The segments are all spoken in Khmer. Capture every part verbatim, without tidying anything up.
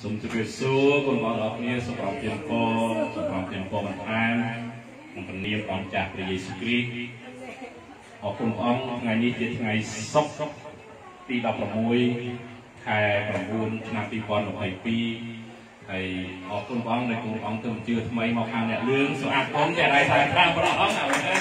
สมจุดสู้คนบอลออกเนี่ยสำหรับเตรียมโปสำหรับเตรียมโปมันอ่านมันเป็นเนียมออกจากพระเยซูคริสต์ออกคุณอ้องไงนี้จะไงซอกปีดอกประมุยแค่ประมูลนาปีก่อนหกปีไอ้ออกคุณอ้องในคุณอ้องเติมเจือทำไมมาทางเนี่ยเรื่องสะอาดผมแต่ไรทางข้างพระอ้องเอาเนี่ย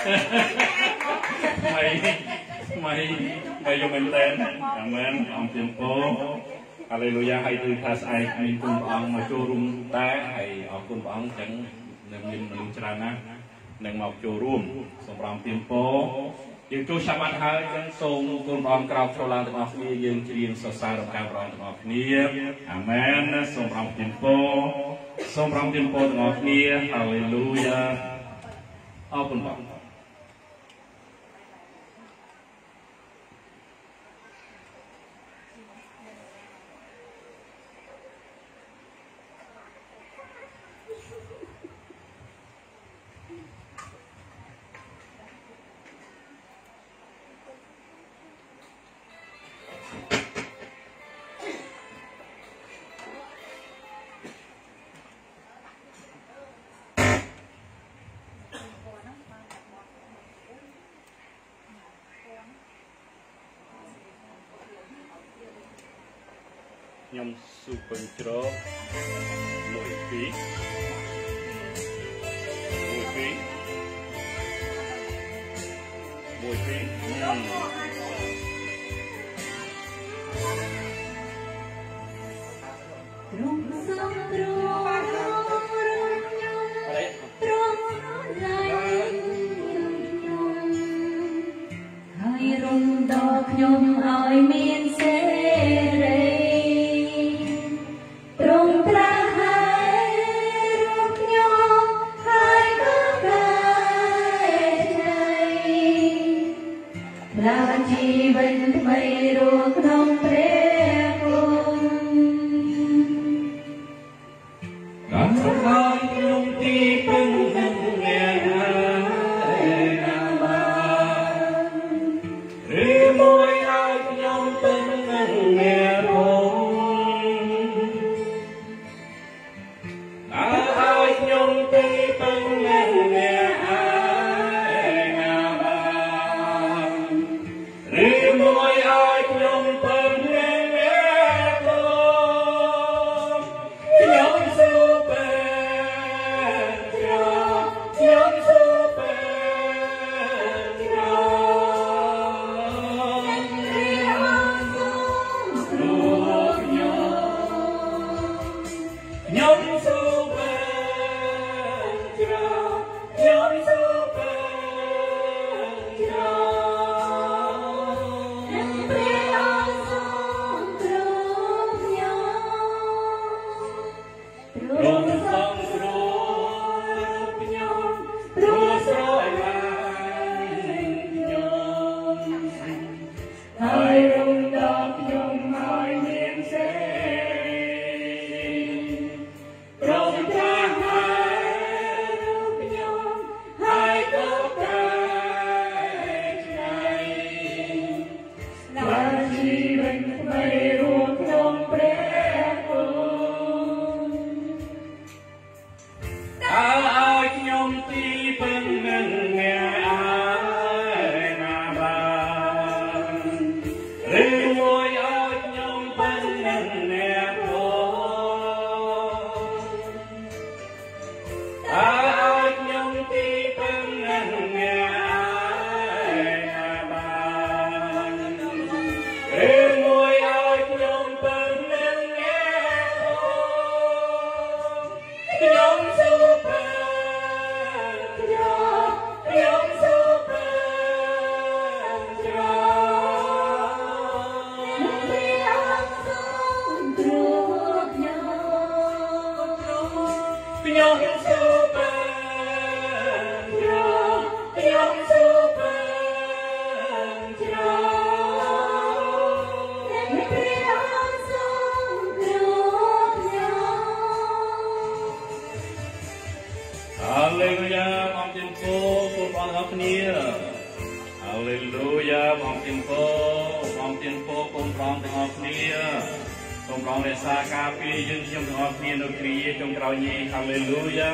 ไม่ไม่ไม่ยอมเป็นเต้นอย่างนั้นออกเตรียมโปอะไรรู้ยังให้ดูทัศไอมีคุณปองมาโจรุมแต่ไอออกคุณปองจังหนึ่งยินหนึ่งจรานะหนึ่งมาโจรุมสมรองเตรียมโปยังโจชาบันหายจังทรงคุณปองกล่าวโชลางตะวันนี้ยังเรียนสดใสกับการรองตะวันนี้อาเมนสมรองเตรียมโปสมรองเตรียมโปตะวันนี้ฮาเลลูยาขอบคุณปองยมสุปัญจโรมวยปีมวยปีมวยปีตรงสองตรงอะไรตรงไหนให้รุ่งดอกยมอ้อยเมียนเสรีชีวิตไม่รู้ต้องเปลี่ยนการทำงานยงที่เป็นแห่งเงียนาบาหรือมวยอาจยงเป็นแห่งเงียพงอาอาจยงที่เป็นแห่งเงียសូមរងរក្សាការពារយើងខ្ញុំទាំងអស់គ្នានៅគ្រាចុងក្រោយនេះហាឡេលូយ៉ា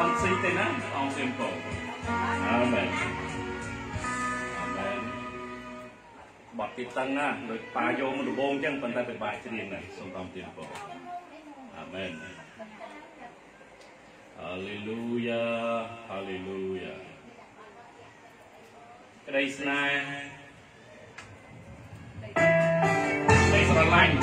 ăn xí tên á ông xem cổ amen amen bọt tiệp tăng á rồi bà vô một đồ bông chân phần tay phải bài trên điểm này xong ông xem cổ amen hallelujah hallelujah cái đây snai đây là lạnh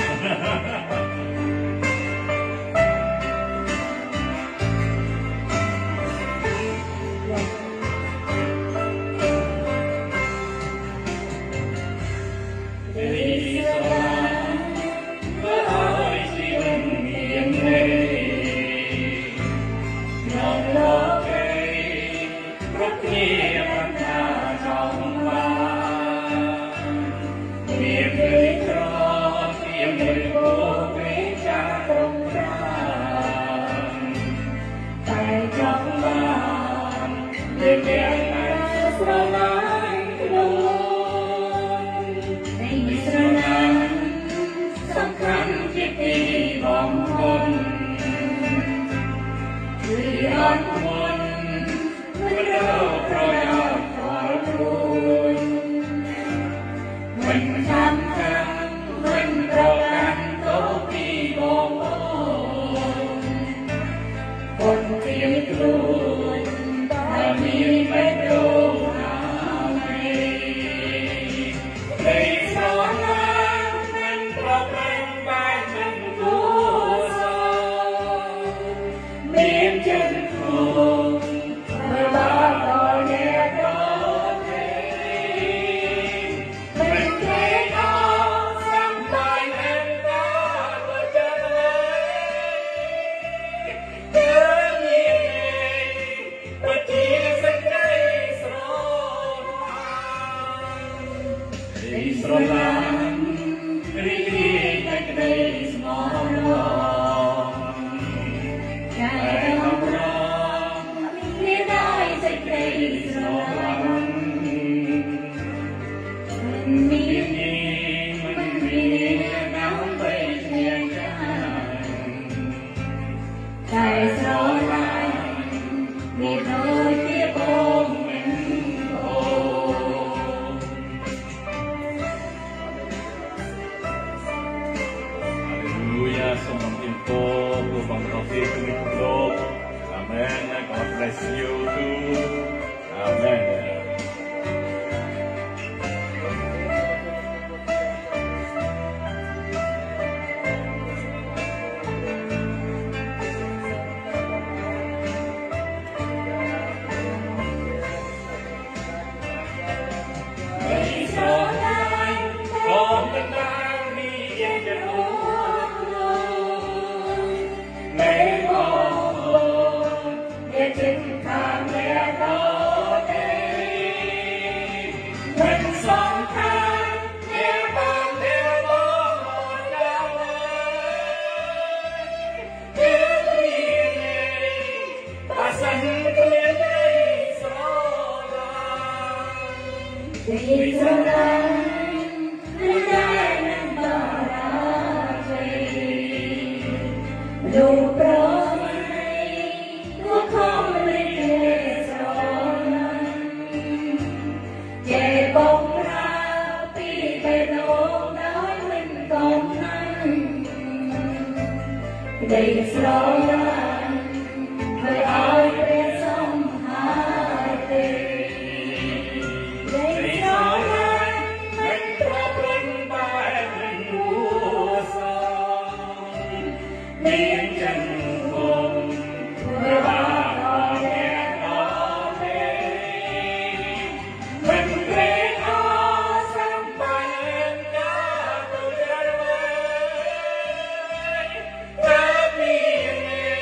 Happy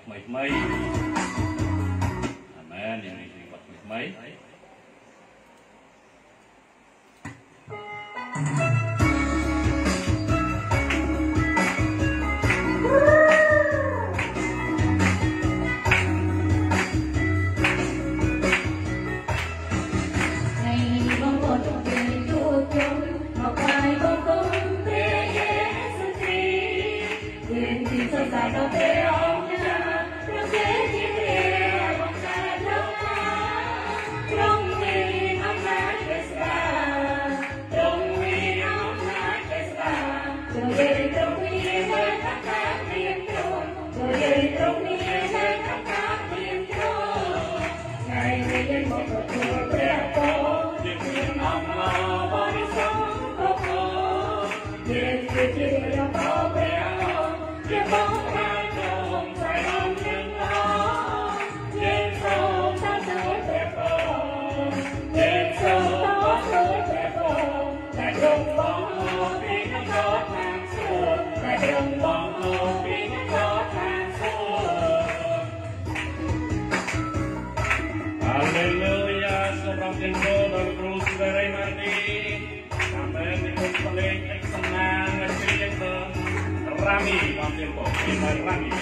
ดไม่ไม่แม่ยังมีบทไม่Rami, Bang Tempo, ini Rami.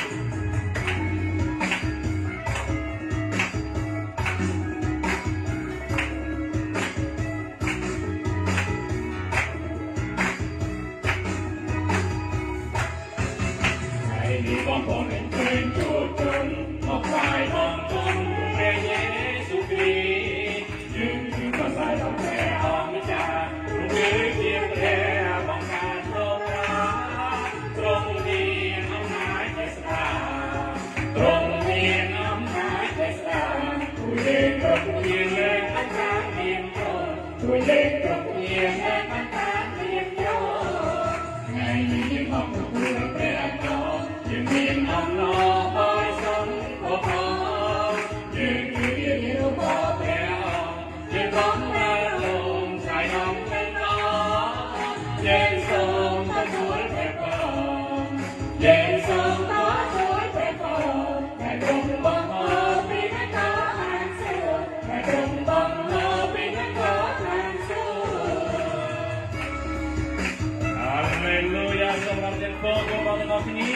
Ini komponen cucun, mokai nonton Yesus Kristus, yang kita sayang orang bicara, mungkin dia bangkat doa, tรงนี้น้ำหายใจสะอาดตรงนี้น้ำหายใจสะอาดผู้เล่นตรงนี้เลยทั้งการเรียนโยผู้เล่นตรงนี้เลยทั้งการเรียนโยไงยิ่งมองดูผู้เปลี่ยนโยยิ่งมีน้ำนอบริสุทธิ์ก็พอยิ่งคือยิ่งรู้พอเปลี่ยนยิ่งร้องแรงลงใส่น้ำเป็นน้ำยิ่งส่งมาช่วยเปลี่ยนเย็นสงขอช่วยเปโปแต่ตรงบังโลปีนักขอทางสู้แต่ตรงบังโลปีนักขอทางสู้ฮาเลลูยาสำหรับเด็กโตก็บอกในวันนี้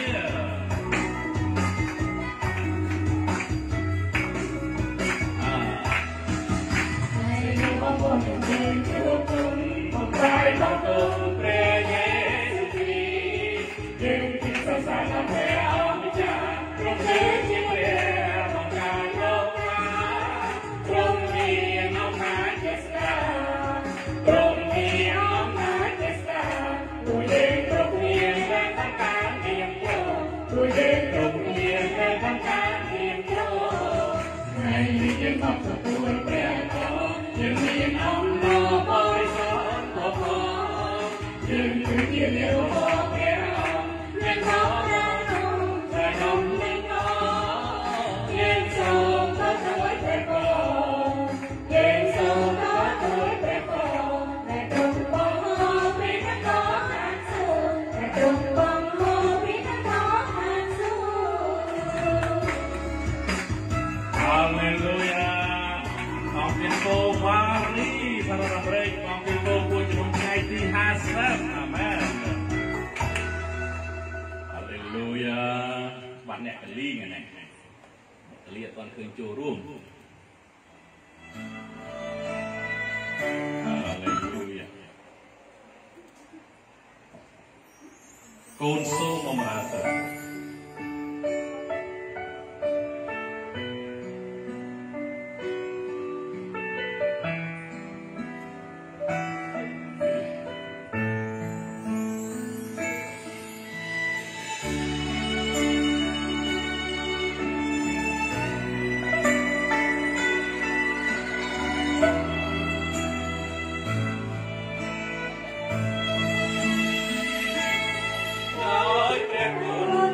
ให้มีความบริสุทธิ์ทุกคนขอบใจขอบคุณพระเยซูคริสต์Sasana Peamija, Rumputi Peamangkan Loka, Rumpi Amnat Yesta, Rumpi Amnat Yesta, Tuyen Rumpian Tangkan Diempo, Tuyen Rumpian Tangkan Diempo, Hai Yen Mok Tuyen Peamko, Yen Yen Amno Boison Koko, Yen Yen Yen Koko Hãy bạn nè cái ly này này cái ly toàn khơi trồ ruộng Hallelujah con số nomor satu Hãy subscribe cho kênh Ghiền Mì Gõ để không bỏ lỡ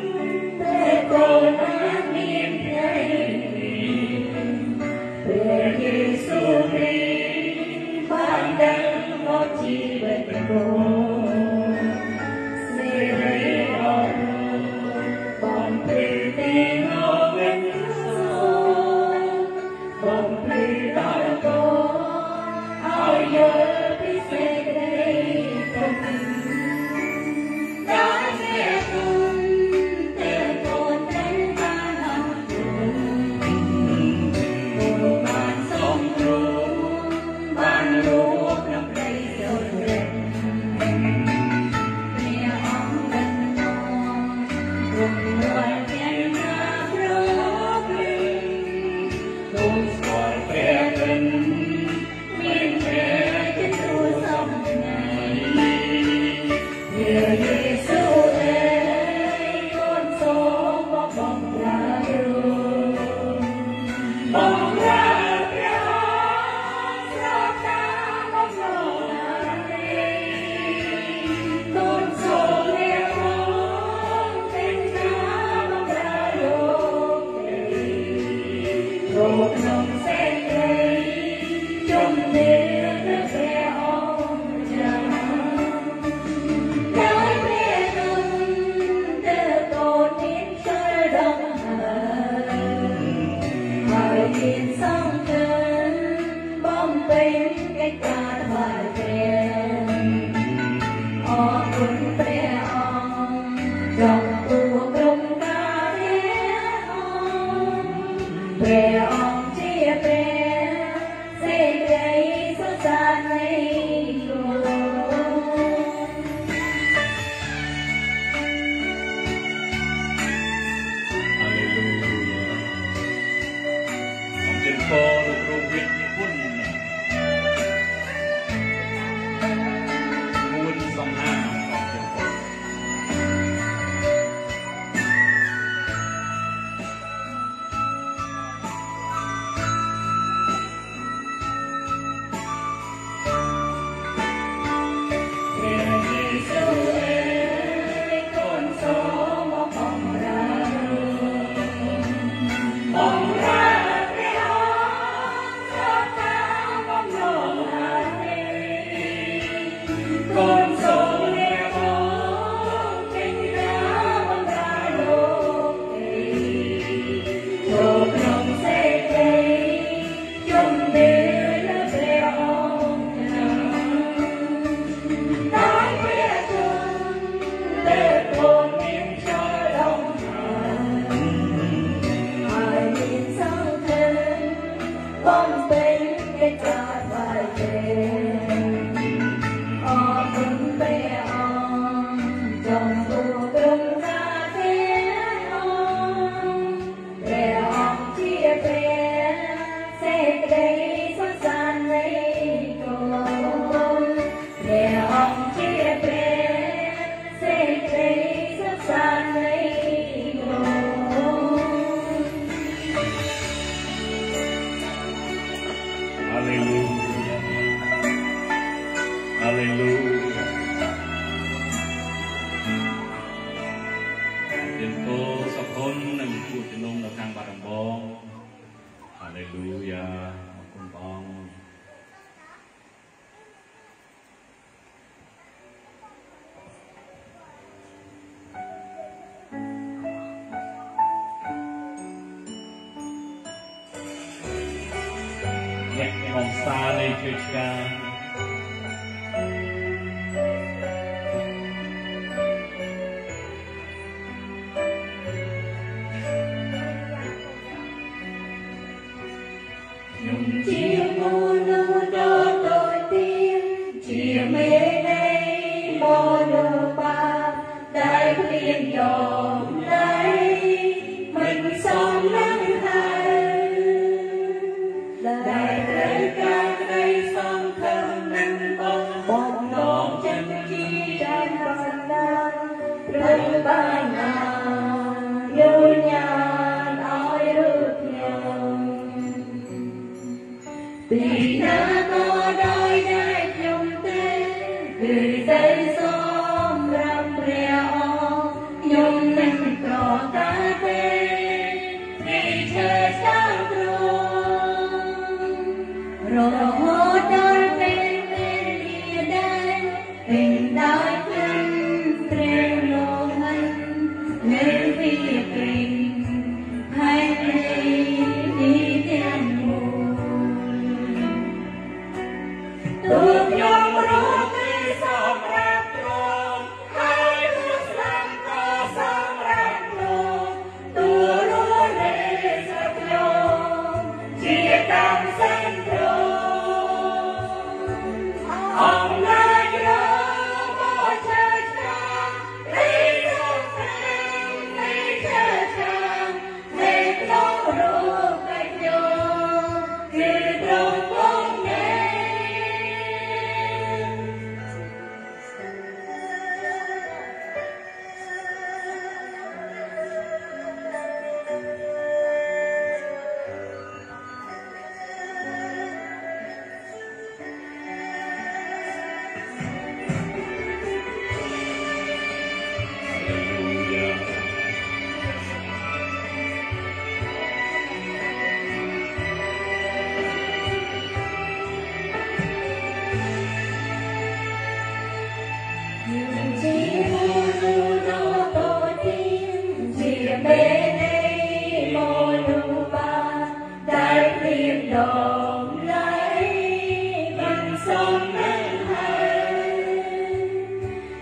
เ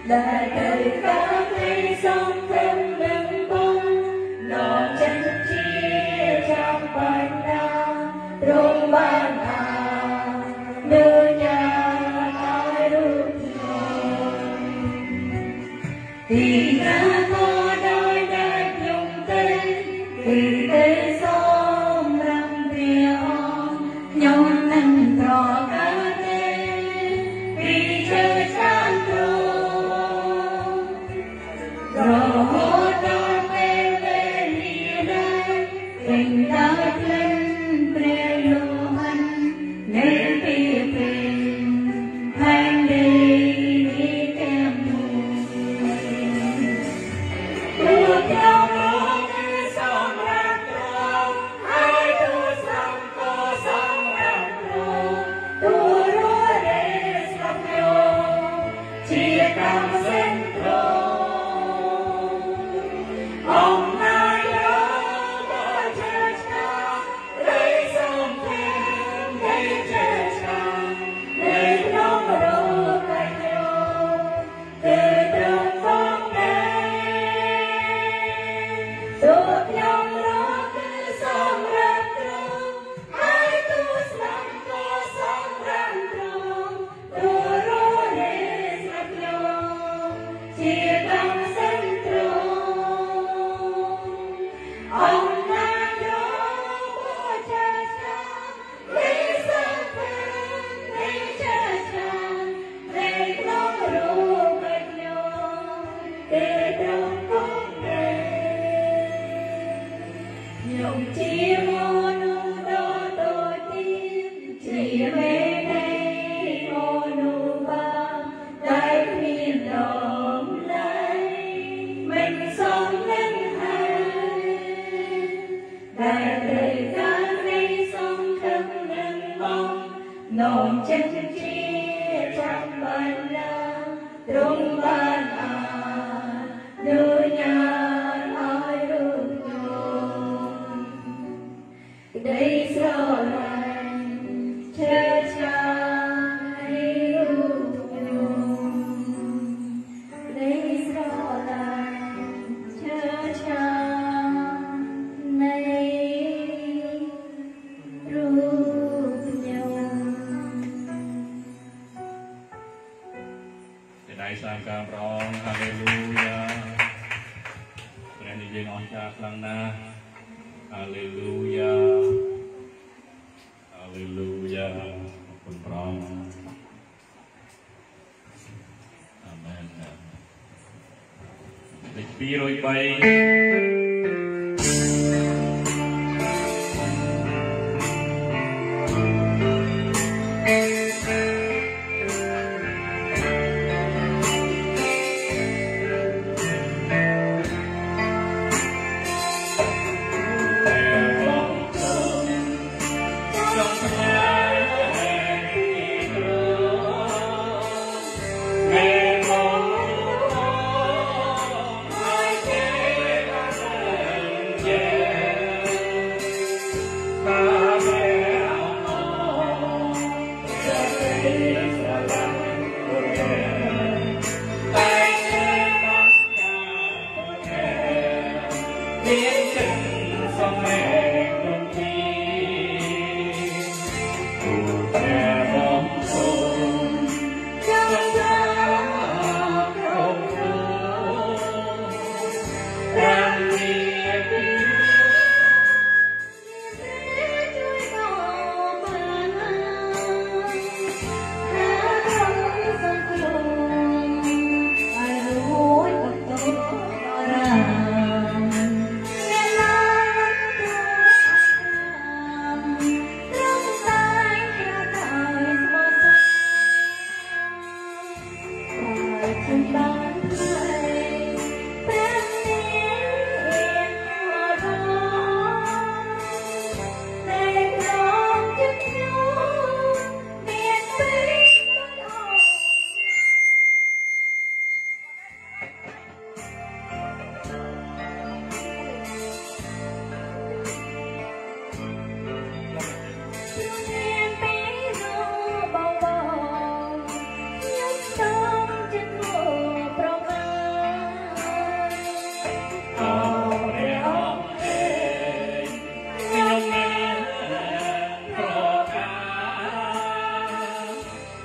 đời đời có thấy sông thơm nâng bông nọ chân chia trong bàn đa rung bàn à đưa nhà ai rút thì ra có đôi đẹp nhung tên thì tên sông răng rìa nhung nâng trò ca tên vì chơi sáng trông rồi hốt đôi bên bên đi đây tình ta lên bề lô hành nên bì bình hành đi đi kèm Hãy nồng chân chia trong bàn la rung bàn à đưa nhà ai được nhung đây giờ lành chơi trái rút nhung đây giờ lành chơi trái này rút đại sang cảm rong hallelujah ព្រះនិយាយអស្ចារ្យខ្លាំងណាស់ hallelujah hallelujah អរគុណព្រះអង្គអាមែនលេខពីររយបី Hãy subscribe cho kênh Ghiền Mì Gõ để không bỏ lỡ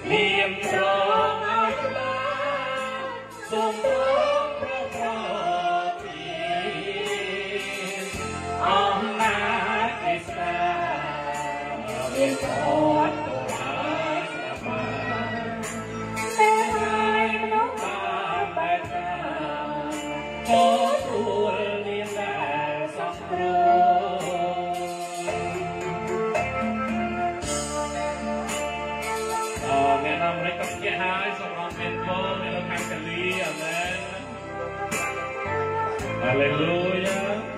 នាមត្រង់ឲ្យក្លាសូមត្រង់ប្រប្រទានអំណាចឯស្ដាមានពរទៅហើយស្ដាប់បានតែហើយមនុស្សបានបែបណាចូលទួលនាមដែលសោះគ្រោមានអំរិចក៏ជាហើយសម្រាប់មានពរមានលោកខាងកាលីអាមែនហាឡេលូយ៉ា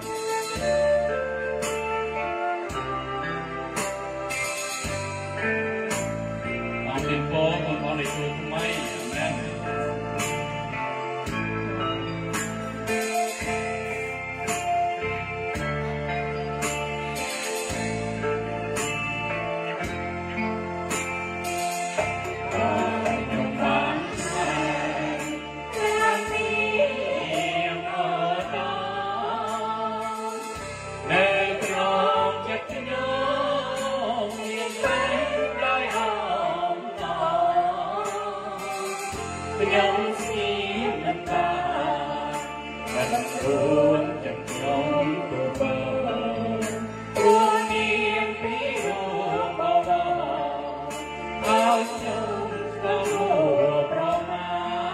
អរមានពរបងប្អូនដែលជួយថ្មីអាមែនខ្ញុំស្ងៀមនឹងតាតែខ្លួនចាំខ្ញុំទៅបានព្រោះនាមពីរបបឲ្យខ្ញុំទៅប្រមា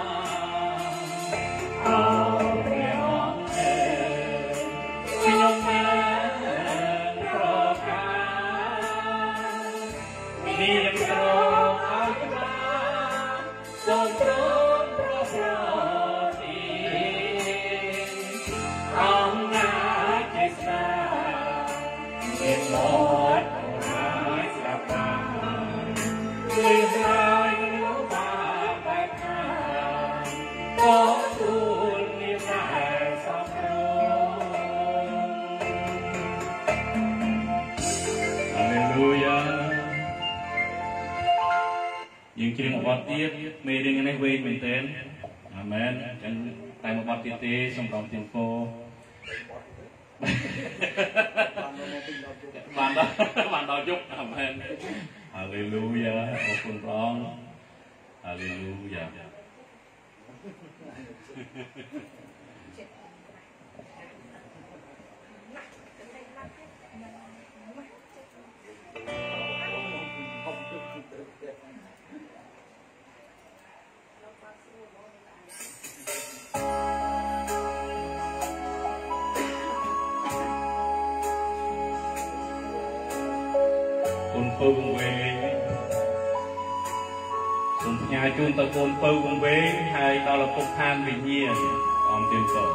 អោព្រះអង្គខ្ញុំបានប្រកាសនាមត្រង់ឲ្យក្លាសូមត្រង់យើងជ្រៀងបទទៀតមេរៀននេះវែងមែនទែនអាមែនអញ្ចឹងតែមួយបទទៀតទេសូមប្រំទាំងពោបានដល់បានដល់យប់អាមែនហាឡេលូយ៉ាអរគុណព្រះអង្គហាឡេលូយ៉ាពៅវង្វេងសូមផ្ញើជូនទៅកូនពៅវង្វេងហើយដល់ឪពុកឋានវិញ្ញាណអមទាំងក៏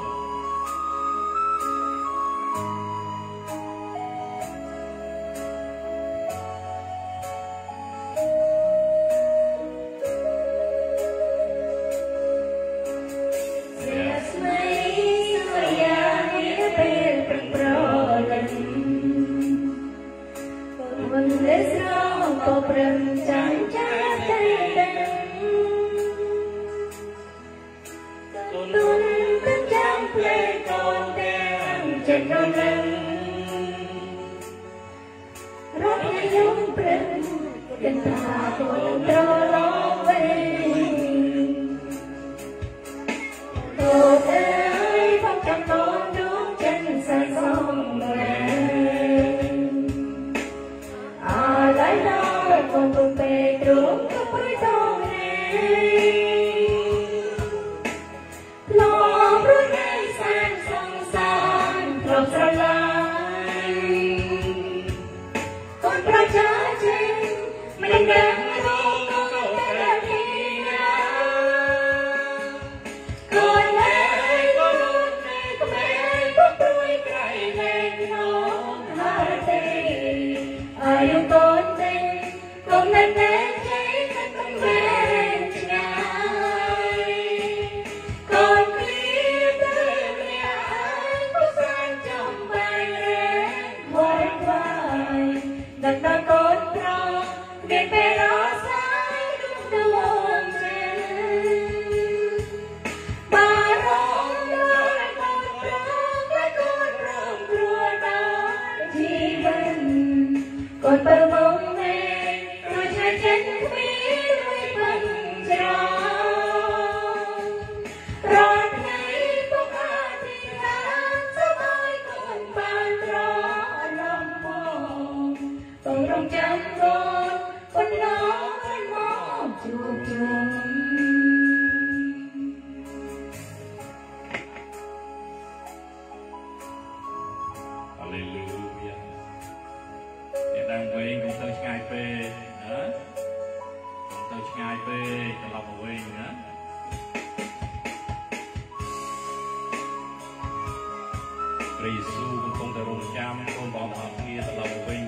ទៅឆ្ងាយពេកត្រឡប់មកវិញណាព្រះយេស៊ូវកំពុងតែរងចាំកូនបងប្អូនគ្នាត្រឡប់មកវិញ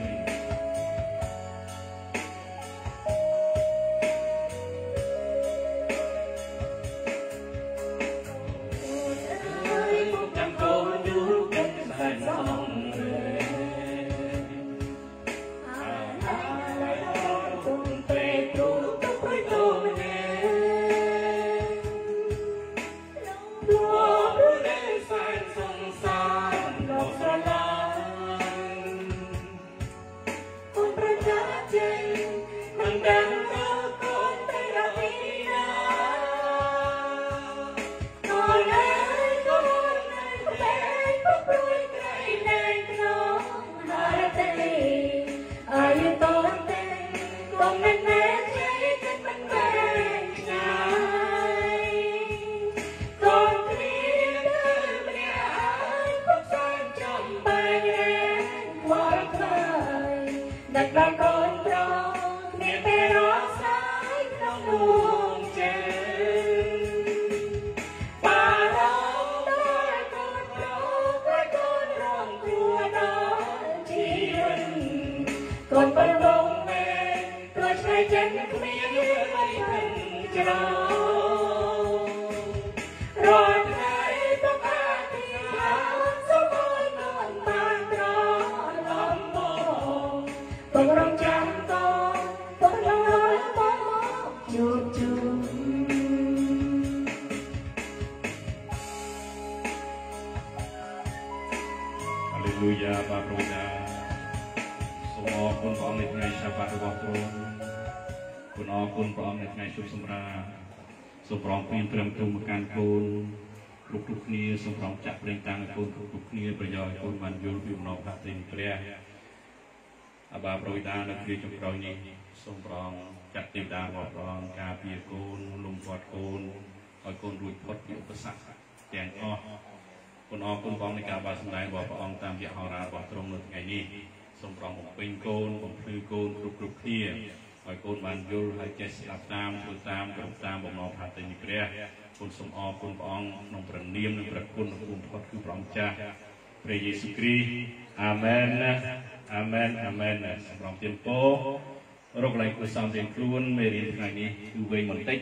សូមប្រងព្រៀនត្រឹមត្រូវមកកាន់កូនគ្រប់គ្រប់គ្នាសូមប្រងចាក់ប្រេងតាំងឲ្យកូនគ្រប់គ្រប់គ្នាប្រយោជន៍កូនបានយល់ពីបំណងប្រាថ្នាព្រះអាបាប្រវិដានៅគ្រាចុងក្រោយនេះសូមប្រងចាត់ទេវតារបស់ព្រះអង្គការពារកូនលំពាត់កូនឲ្យកូនរួចផុតពីឧបសគ្គទាំងអស់គុណអរគុណព្រះអង្គនៃការបានសម្ដែងរបស់ព្រះអង្គតាមរយៈហោរារបស់ទ្រង់នៅថ្ងៃនេះសូមប្រងបំពេញកូនបំភ្លឺកូនគ្រប់គ្រប់គ្នាឲ្យកូនបានយល់ហើយចេះស្ដាប់តាមធ្វើតាមគ្រប់តាមបំណងប្រាថ្នាព្រះគុណសូមអរគុណព្រះអង្គក្នុងព្រះនាមនិងព្រះគុណរបស់គុណផុតគឺព្រះអង្គចាស់ព្រះយេស៊ូវគ្រីស្ទអាមែនអាមែនអាមែនសម្រាប់ទៀនពោរកឡើងគួរសំរៀងខ្លួនមេរៀនថ្ងៃនេះគឺវែងបន្តិច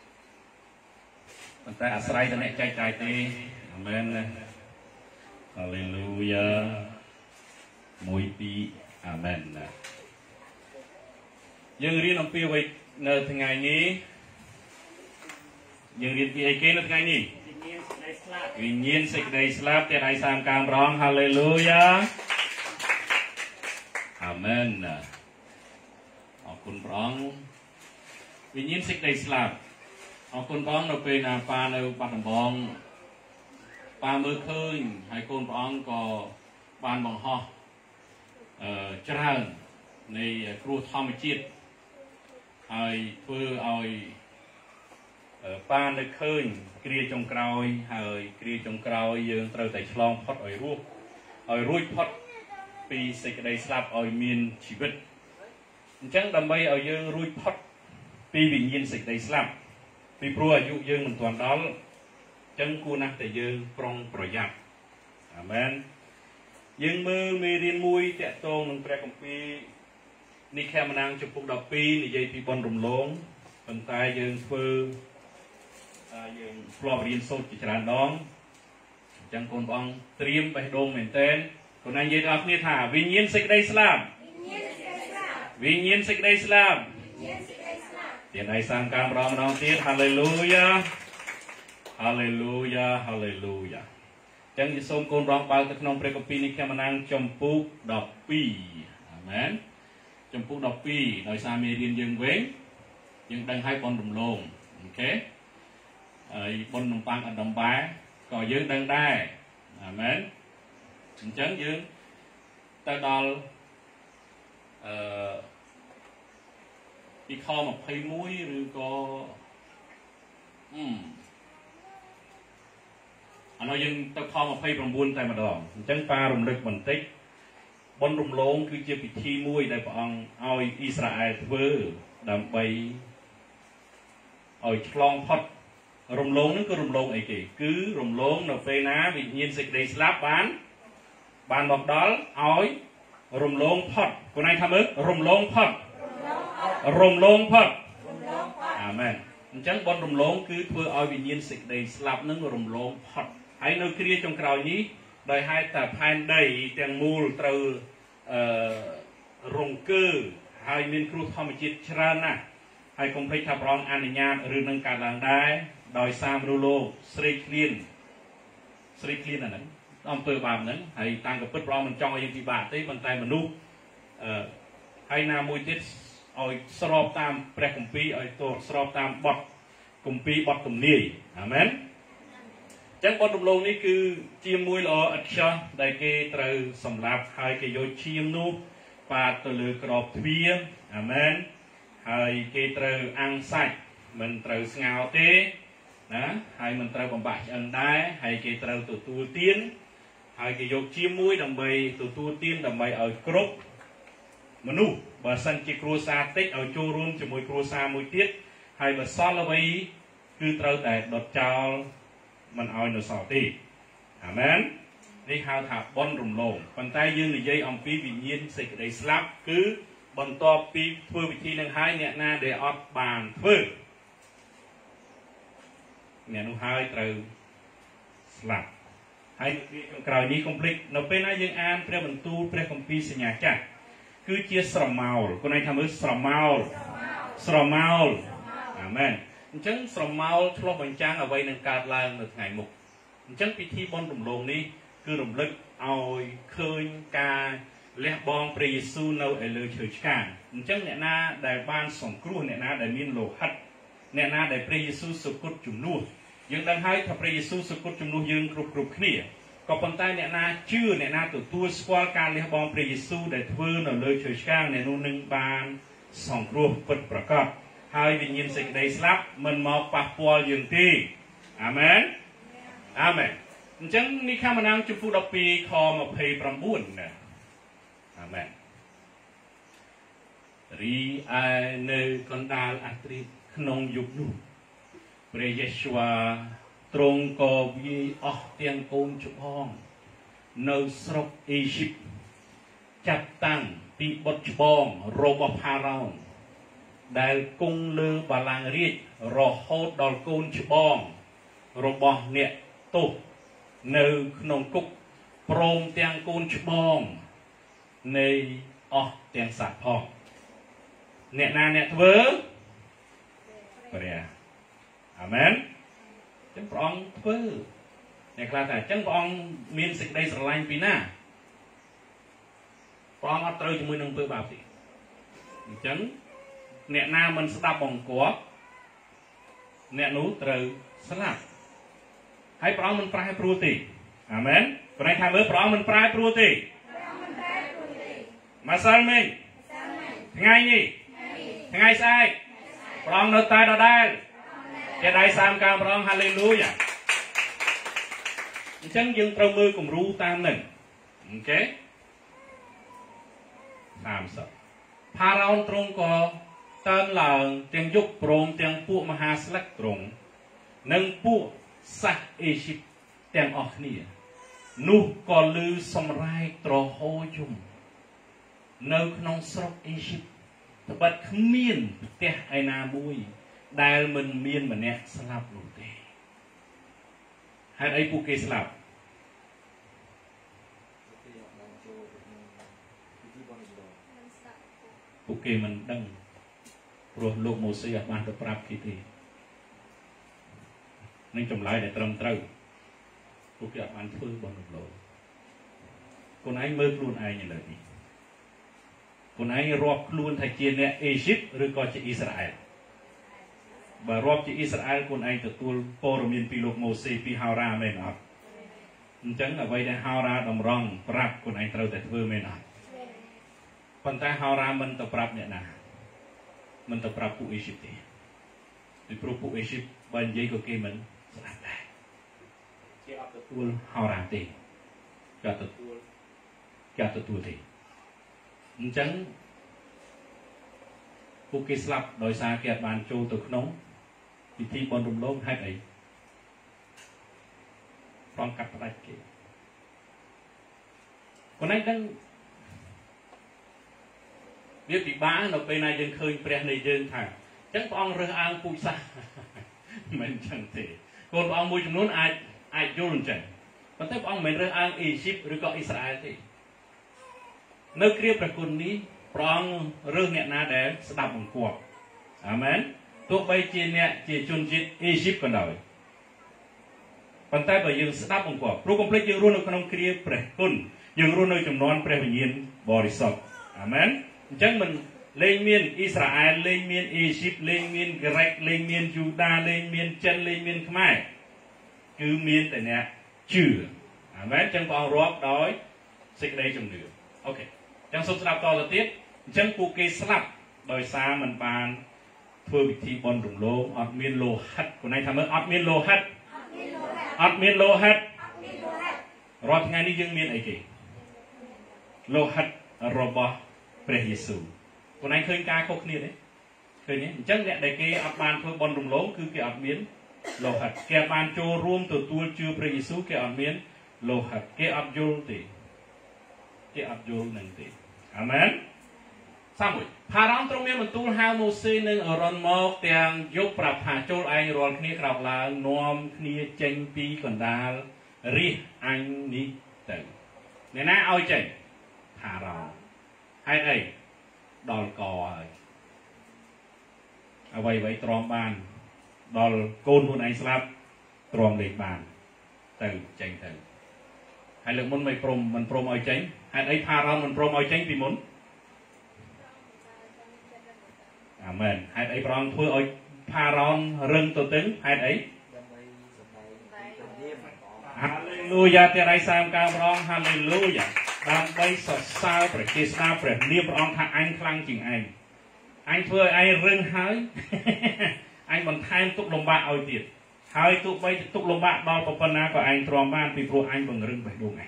ប៉ុន្តែអាស្រ័យទៅអ្នកចែកចាយទេអាមែនហាឡេលូយ៉ាមួយពីរអាមែនយើងរៀនអំពីអ្វីនៅថ្ងៃនេះយើងរៀនពីអីគេនៅថ្ងៃនេះវិញ្ញាណសេចក្តីស្លាប់ទៀតឯសាមកាមរងហាឡេលូយ៉ាអាមែនអរគុណព្រះអង្គវិញ្ញាណសេចក្តីស្លាប់អរគុណព្រះអង្គនៅពេលណាប៉ានៅបាត់ដំបងប៉ាមើលឃើញហើយកូនព្រះអង្គក៏បានបង្ហោះអឺច្រើននៃគ្រោះធម្មជាតិហើយធ្វើឲ្យប៉ានៅឃើញគ្រាចុងក្រោយហើយគ្រាចុងក្រោយយើងត្រូវតែឆ្លងផុតឲ្យរស់ឲ្យរួចផុតពីសេចក្តីស្លាប់ឲ្យមានជីវិតអញ្ចឹងដើម្បីឲ្យយើងរួចផុតពីវិញ្ញាណសេចក្តីស្លាប់ពីព្រោះអាយុយើងមិនទាន់ដល់អញ្ចឹងគួរណាស់តែយើងប្រុងប្រយ័ត្នអាមែនយើងមើលមេរៀនមួយតាក់ទងនឹងព្រះគម្ពីរនិខេមណាងចំពុកដប់ពីរនិយាយពីបុណ្យរំលងប៉ុន្តែយើងធ្វើយើងធ្លាប់រៀនសូត្រជាច្រើនដងអញ្ចឹងកូនបងត្រៀមបេះដូងមែនទែនកូនណានិយាយដល់គ្នាថាវិញ្ញាណសេចក្តីស្លាប់វិញ្ញាណសេចក្តីស្លាប់ទៀតឯសាមកាមរងម្ដងទៀតហាឡេលូយ៉ាហាឡេលូយ៉ាហាឡេលូយ៉ាអញ្ចឹងសូមកូនរងបើកទៅក្នុងព្រះគម្ពីរនិខេមណាងចំពុកដប់ពីរអាមែនចំពុកដប់ពីរដោយសារមេរៀនយើងវិញយើងដឹងឲ្យបុណ្យរំលងអូខេហើយបុណ្យនំប៉័ងអត់ដំបែក៏យើងដឹងដែរអាមែនអញ្ចឹងយើងទៅដល់អឺពីខម្ភៃមួយឬក៏អឺអានោះយើងទៅខម្ភៃប្រាំបួនតែម្ដងអញ្ចឹងប៉ារំលឹកបន្តិចបុណ្យរំលងគឺជាពិធីមួយដែលព្រះអង្គឲ្យអ៊ីស្រាអែលធ្វើដើម្បីឲ្យឆ្លងផុតរំលងនឹងគឺរំលងអីគេគឺរំលងនៅពេលណាវិញ្ញាណសេចក្តីស្លាប់បានបានមកដល់ឲ្យរំលងផុតខ្លួនឯងថាមើលរំលងផុតរំលងផុតអាមែនអញ្ចឹងបនរំលងគឺធ្វើឲ្យវិញ្ញាណសេចក្តីស្លាប់នឹងរំលងផុតហើយនៅគ្រាចុងក្រោយនេះដោយហេតុតែផែនដីទាំងមូលត្រូវអឺរង្គើហើយមានគ្រោះធម្មជាតិច្រើនណាស់ហើយកុំភ្លេចថាព្រះអង្គអនុញ្ញាតរឿងនឹងកើតឡើងដែរដោយសារមនុស្សលោកស្រេកឃ្លានស្រេកឃ្លានអាហ្នឹងអំពើបាបហ្នឹងហើយតាំងកពិតព្រះអង្គមិនចង់ឲ្យយើងពិបាកទេប៉ុន្តែមនុស្សអឺហើយណាមួយទៀតឲ្យស្របតាមព្រះគម្ពីរឲ្យទោះស្របតាមបទគម្ពីរបទទំនាយអាមែនអញ្ចឹងបទរំលងនេះគឺជាមួយល្អឥតខ្ចោះដែលគេត្រូវសម្លាប់ហើយគេយកឈាមនោះប៉ាតទៅលើក្របទ្វារអាមែនហើយគេត្រូវអាំងសាច់មិនត្រូវស្ងោរទេណាហើយមិនត្រូវបំបាក់ឆ្អឹងដែរហើយគេត្រូវទទួលទានហើយគេយកជាមួយដើម្បីទទួលទានដើម្បីឲ្យគ្រប់មនុស្សបើសិនជាគ្រួសារតិចឲ្យចូលរួមជាមួយគ្រួសារមួយទៀតហើយបើសល់អ្វីគឺត្រូវតែដុតចោលមិនឲ្យនៅសល់ទេអាមែននេះហៅថាបុណ្យរំលងប៉ុន្តែយើងនិយាយអំពីវិញ្ញាណសេចក្តីស្លាប់គឺបន្ទាប់ពីធ្វើពិធីនឹងហើយអ្នកណាដែលអត់បានធ្វើអ្នកនោះហើយត្រូវស្លាប់ហើយក្នុងក្រោយនេះកុំភ្លេចនៅពេលណាយើងអានព្រះបន្ទូលព្រះគម្ពីរសញ្ញាចាស់គឺជាស្រមោលខ្លួនឯងថាមើលស្រមោលស្រមោលអាមែនអញ្ចឹងស្រមោលឆ្លុះបញ្ចាំងអ្វីនឹងកើតឡើងនៅថ្ងៃមុខអញ្ចឹងពិធីបុណ្យរំលងនេះគឺរំលឹកឲ្យឃើញការលះបង់ព្រះយេស៊ូវនៅឯលើឈើឆ្កាងអញ្ចឹងអ្នកណាដែលបានសង្គ្រោះអ្នកណាដែលមានលោហិតអ្នកណាដែលព្រះយេស៊ូវសុគតជំនួសយើងដឹងហើយថាព្រះយេស៊ូវសុគតជំនួសយើងគ្រប់គ្រប់គ្នាក៏ប៉ុន្តែអ្នកណាជឿអ្នកណាទទួលស្គាល់ការលះបង់ព្រះយេស៊ូវដែលធ្វើនៅលើឈើឆ្កាងអ្នកនោះនឹងបានសង្គ្រោះពិតប្រាកដហើយវិញ្ញាណសេចក្តីស្លាប់មិនមកប៉ះពាល់យើងទេអាមែនអាមែនអញ្ចឹងនេះខាងម្ដងជំពូកដប់ពីរខម្ភៃប្រាំបួនណាអាមែនរីឯនៅកណ្ដាលអាត្រិតក្នុងយុគនោះព្រះយេស៊ូវទ្រង់ក៏វាយអស់ទាំងកូនច្បងនៅស្រុកអេស៊ីបចាប់តាំងពីបុត្រច្បងរបស់ផារ៉ោនដែលគង់លើបល្ល័ង្ករាជរហូតដល់កូនច្បងរបស់អ្នកទោសនៅក្នុងគុកព្រមទាំងកូនច្បងនៃអស់ទាំងសត្វផងអ្នកណាអ្នកធ្វើព្រះអាមែនចឹងព្រះអង្គធ្វើអ្នកខ្លះថាអញ្ចឹងព្រះអង្គមានសេចក្តីស្រឡាញ់ពីណាព្រះអង្គអត់ត្រូវជាមួយនឹងអំពើបាបទេអញ្ចឹងអ្នកណាមិនស្ដាប់បង្គាប់អ្នកនោះត្រូវស្លាប់ហើយព្រះអង្គមិនប្រែប្រួលទេអាមែនព្រះថាមើលព្រះអង្គមិនប្រែប្រួលទេម្សិលមិញថ្ងៃនេះថ្ងៃស្អែកព្រះអង្គនៅតែដដែលជាដៃសាមការព្រះអង្គហាឡេលូយ៉ាអញ្ចឹងយើងត្រូវមើលគំរូតាមនឹងអូខេសាមសិបផារ៉ោនទ្រង់ក៏កើនឡើងទាំងយុគព្រមទាំងពួកមហាស្លឹកទ្រង់និងពួកសាសអេស៊ីបទាំងអស់គ្នានោះក៏ឮសំរែកទ្រហោយំនៅក្នុងស្រុកអេស៊ីបត្បិតគ្មានផ្ទះឯណាមួយដែលមិនមានម្នាក់ស្លាប់នោះទេហេតុអីពួកគេស្លាប់ពួកគេមិនដឹងព្រោះលោកម៉ូសេអត់បានទៅប្រាប់គេទេនឹងចម្លើយដែលត្រឹមត្រូវពួកគេអត់បានធ្វើបន់រំលងខ្លួនឯងមើលខ្លួនឯងឥឡូវនេះខ្លួនឯងរាប់ខ្លួនថាជាអ្នកអេស៊ីបឬក៏ជាអ៊ីស្រាអែលបើរាប់ជាអ៊ីស្រាអែលខ្លួនឯងទទួលព័ត៌មានពីលោកម៉ូសេពីហោរ៉ាមែនអត់អញ្ចឹងអ្វីដែលហោរ៉ាតម្រង់ប្រាប់ខ្លួនឯងត្រូវតែធ្វើមែនអត់ប៉ុន្តែហោរ៉ាមិនទៅប្រាប់អ្នកណាមិនទៅប្រាប់ពួកអេស៊ីបទេពីព្រោះពួកអេស៊ីបបើនិយាយក៏គេមិនស្ដាប់ដែរគេអត់ទទួលហោរ៉ាទេគេអត់ទទួលគេអត់ទទួលទេអញ្ចឹងពួកគេស្លាប់ដោយសារគេអត់បានចូលទៅក្នុងពិធីបន់រំលងហេតុអីប្រងកាត់ផ្ដាច់គេคนนั้นต้องเรียกปีบ้าเราไปนายยังเคยเปลี่ยนในยืนถ่ายจังปองเรืออ่างปุยซาเหมือนจังเตะคนปองมวยจำนวนไอไอโยนจังมันแต่ปองเหมือนเรืออ่างอียิปต์หรือก็อิสราเอลที่เนื้อเกลียบประคุณนี้ปองเรื่องเนี่ยนาแดงสดับของกวบอาเมนตัวใบจีนเนี่ยจีจุนจิตอียิปต์กันเลยปันแต่ไปยังสดับของกวบรู้คอมเพล็กยังรู้ในขนมเกลียบประคุณยังรู้ในจำนวนเปรย์วิญญาณบริสุทธิ์อาเมนจังมันเลงเมียนอิสราเอลเลงเมียนอียิปต์เลงเมียนกรีกเลงเมียนยูดาห์เลงเมียนเจนเลงเมียนขมายคือเมียนแต่เนี่ยชื่ออาเมนจังปองรบโดยสิ่งใดจำเนือโอเคจังสมสลับต่อติดจังปูเกสลับโดยซามันปานเพื่อวิธีบอลรุ่งโลงอดเมียนโลหัดคนไหนทำเมื่ออดเมียนโลหัดอดเมียนโลหัดรอบงานนี้ยังเมียนไอ้กี่โลหัดรบพระเยซูคนไหนเคยการโคกนี่เลยเคยนี้จังเนี่ยได้เกี่ยบบานเพื่อบอลรุ่งโลงคือเกี่ยบเมียนโลหัดเกี่ยบบานโจรวมตัวตัวชื่อพระเยซูเกี่ยบเมียนโลหัดเกี่ยบโยลตีเกี่ยบโยลหนึ่งตีอาเมนสามวยพาร้องตรงนี้มันตูฮาโมซีหนึ่งอรอนมอกเตียงยกปรับหาโจลไอรอนนี้กลับลานวมนี้เจงปีก่อนดาลรีอันนี้เติมในนั้นเอาเจงพาร้องให้ไอ้ดอลกอเอาไว้ไว้ตรอมบ้านดอลโกนหุ่นไอสลับตรอมเล็กบ้านเติมเจงเติมให้เรื่องมันไม่พรมมันพรมเอาเจงให้ไอ้พาร้องมันพรมเอาเจงปีมุนอาเมนให้ไอ้พรองเพื่อเอาพาร้อนเรื่องตัวตึงให้ไอ้ฮาเลลูยาเทไรสามการร้องฮาเลลูยาตามใบสดสาวประเกษนาประเนียบร้องทางอันคลังจริงไอ้ไอ้เพื่อไอ้เรื่องหายไอ้บนไทม์ตุกลมบะเอาเดียดหายตุกใบตุกลมบะดอปปนาก็ไอ้ตรอมบ้านปีโปรไอ้บนเรื่องไปดูไง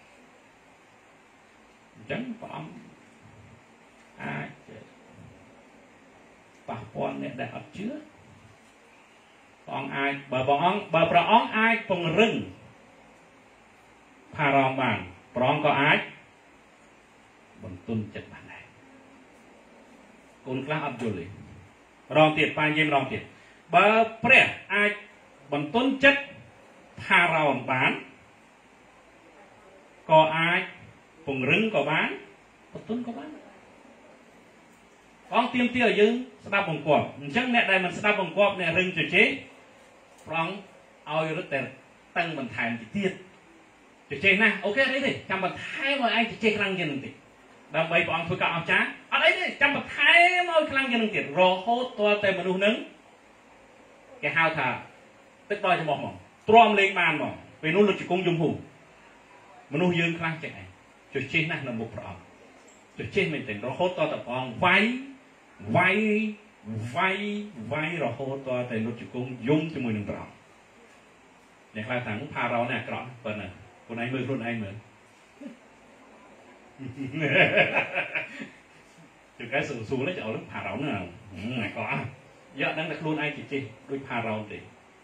จังปอมไอ้ปะปอนเนี่ยได้อัดเชื้อปองไอ้บ่ปองบ่ปองไอ้ปงรึงพารองบานปองก็ไอ้บนตุนจัดบ้านไหนคนกล้าอับจุเลยรองเตียดปานเยี่ยมรองเตียดบ่เปรี้ยไอ้บนตุนจัดพารองบานก็ไอ้ปงรึงก็บ้านบนตุนก็บ้านองเตรียมเตี้ยยืงสตาร์บังกอบจังเนี่ยได้มันสตาร์บังกอบเนี่ยรึงจะเจ๊พร้องเอาอยู่แต่ตั้งบรรทายจะเตี้ยจะเจ๊นะโอเคได้ดิจำบรรทายมาไอ้จะเจ๊ครั้งยังหนึ่งติดำไปพร้องฝึกกับเอาจ้าอะไรดิจำบรรทายมาครั้งยังหนึ่งติดรอโคตตัวเต็มมนุษย์นึงแกห้าวท่าตึกดอยจะมองมองตรอมเลี้ยงมานมองไปนู้นเราจะกุ้งยมหูมนุษย์ยืงครั้งจะไงจะเจ๊นะนำบุกพร้อมจะเจ๊ไม่เต็มรอโคตตัวแต่พร้องไว้ไว้ไว้ไว้เราโหดตัวแต่รถจุกงยุ่งจมูกหนึ่งเราในคลายถังพาเราเนี่ยกรอนเปิดน่ะคนไหนมือคนไหนเหมือนจุดการสูงสูงแล้วจะเอาลูกพาเราเนี่ยไหนก็เยอะนั่งแต่คนไหนจีจีด้วยพาเราดิ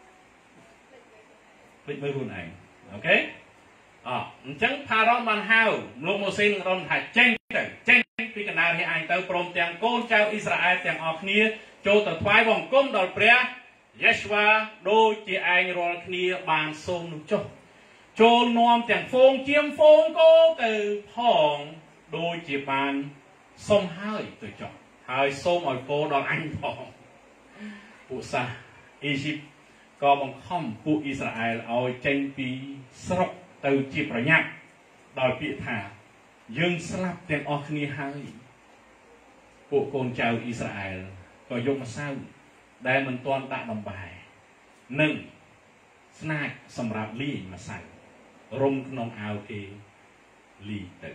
พลิกมือคนไหนโอเคอ๋อจังพาเรามันห้าวลงโมซินเราถ่ายเจ๊งเจ๊งปีกันดาที่ไอ้เต้าปรมเตียงโกนเจ้าอิสราเอลเตียงออกนี้โจตถวายวงก้มดอลเปรียเยชวาโดยจีไอรอลนี้บานทรงนุโจโจนอมเตียงฟงเจียมฟงโกเตอพ่องโดยจีบานส้มห้ายตัวจอหายส้มอ่อยโกดอลอันพ่องปุษาอียิปต์ก็บังคับปุอิสราเอลเอาเจนปีสรบเตอจีประยักโดยปีถายังสลับเตียงออกนี้ให้พวกคนชาวอิสราเอลก็ยกมาเศร้าได้มันตอนตะลำบายหนึ่งสนายสำหรับลีมาใส่รมขนมเอาเองลีตึง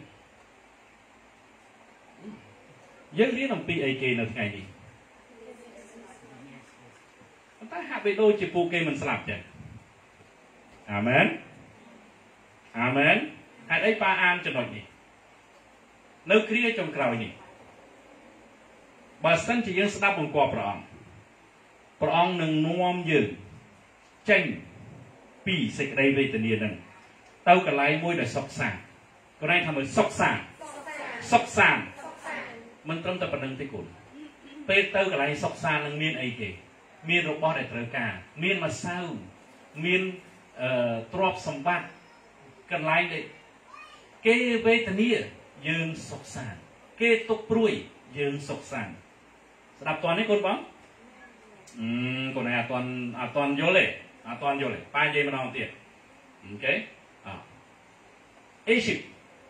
ยังเรียนน้ำปีไอเกนไงดีแต่หากไปโดยจีปูเกมันสลับจังอาเมนอาเมนให้ได้ปาอามจะหน่อยนี่เนื้อเครียดจงกล่าวนี่บาสันจะยังสดับบนกว่าพร้อมព្រះអង្គនឹងនាំយើងចេញពីសេចក្តីវេទនានឹងទៅកន្លែងមួយដែលសុខសាន្តគាត់ឯងថាមើលសុខសាន្តសុខសាន្តមិនត្រឹមតែប៉ុណ្្នឹងទេគុណពេលទៅកន្លែងសុខសាន្តនឹងមានអីគេមានរបស់ដែលត្រូវការមានម្សៅមានអឺទ្រព្យសម្បត្តិកន្លែងដែលគេវេទនាយើងសុខសាន្តគេទុកព្រួយយើងសុខសាន្តស្ដាប់តនេះគុណបងអឺគុណឯងអត់ទាន់អត់ទាន់យល់ទេអត់ទាន់យល់ទេប៉ានិយាយម្ដងទៀតអូខេអអេស៊ីប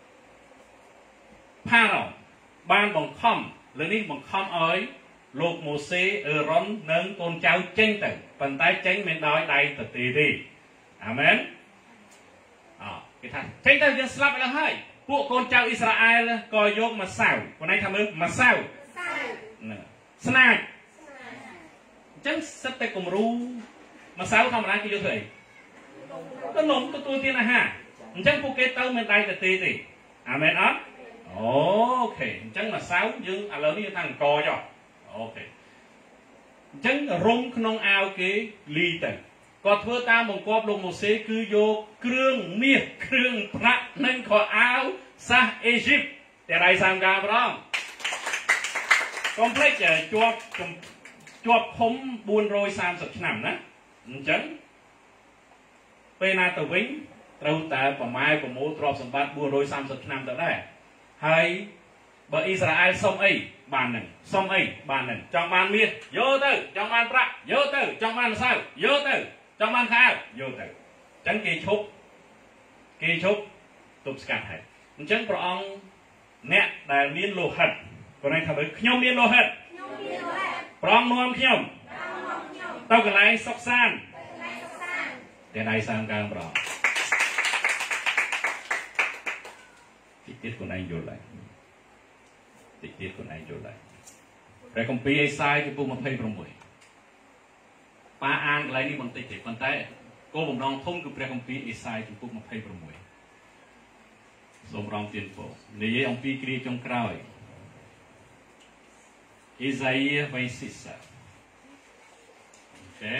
ផារ៉ូបានបង្ខំលើនេះបង្ខំឲ្យលោកម៉ូសេអេរ៉ុននិងកូនចៅចេញទៅប៉ុន្តែចេញមិនដោយដៃទទេទេអាមែនអគេថាចេញទៅយើងស្លាប់ឥឡូវហើយពួកកូនចៅអ៊ីស្រាអែលក៏យកម្សៅខ្លួនឯងថាមើលម្សៅស្នាចអញ្ចឹងសិតតែគំរូម្សៅធម្មតាគេយកធ្វើអីទៅនំទទួលទានអាហារអញ្ចឹងពួកគេទៅមិនដៃទទេទេអាមែនអត់អូខេអញ្ចឹងម្សៅយើងឥឡូវនេះយើងថាអង្គចុះអូខេអញ្ចឹងរុំក្នុងអាវគេលីទៅគាត់ធ្វើតាមបង្គាប់លោកម៉ូសេគឺយកគ្រឿងមាសគ្រឿងប្រាក់និងខោអាវសាសអេស៊ីបតែដៃសាមការប្រងកុំភ្លេចជាប់ជាប់ភូមិបួនរយសាមសិបឆ្នាំណាអញ្ចឹងពេលណាទៅវិញត្រូវតែប្រម៉ែប្រមូលទ្រព្យសម្បត្តិបួនរយសាមសិបឆ្នាំទៅដែរហើយបើអ៊ីស្រាអែលសុំអីបាននឹងសុំអីបាននឹងចង់បានមាសយកទៅចង់បានប្រាក់យកទៅចង់បានម្សៅយកទៅចង់បានខោយកទៅអញ្ចឹងគេឈប់គេឈប់ទប់ស្កាត់ហើយអញ្ចឹងព្រះអង្គអ្នកដែលមានលោហិតគាត់ថាខ្ញុំមានលោហិតខ្ញុំមានលោហិតព្រះអង្គនាំខ្ញុំទៅកន្លែងសុខសាន្តតែដៃសាមកើងព្រះតិចទៀតខ្លួនឯងយល់ហើយតិចទៀតខ្លួនឯងយល់ហើយព្រះគម្ពីរអេសាយចំពោះยี่สิบหกប៉ាអានកន្លែងនេះបន្តិចទេប៉ុន្តែគោលបំណងធំគឺព្រះគម្ពីរអេសាយចំពោះยี่สิบหกសូមរំទានពរនិយាយអំពីគ្រាចុងក្រោយអេសាយvinte e seisអូខេ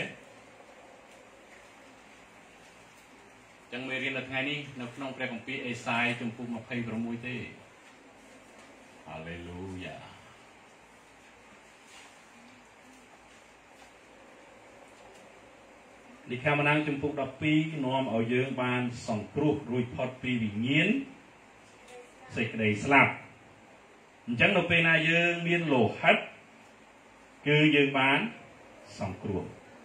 ចឹងមេរៀននៅថ្ងៃនេះនៅក្នុងព្រះគម្ពីរអេសាយចំពោះยี่สิบหกទេហាឡេលូយ៉ាលិខិតម៉ានចំពុកដប់ពីរនាំឲ្យយើងបានសង្គ្រោះរួចផុតពីវិញ្ញាណសេចក្តីស្លាប់អញ្ចឹងនៅពេលណាយើងមានលោហិតគឺយើងបានសង្គ្រោះ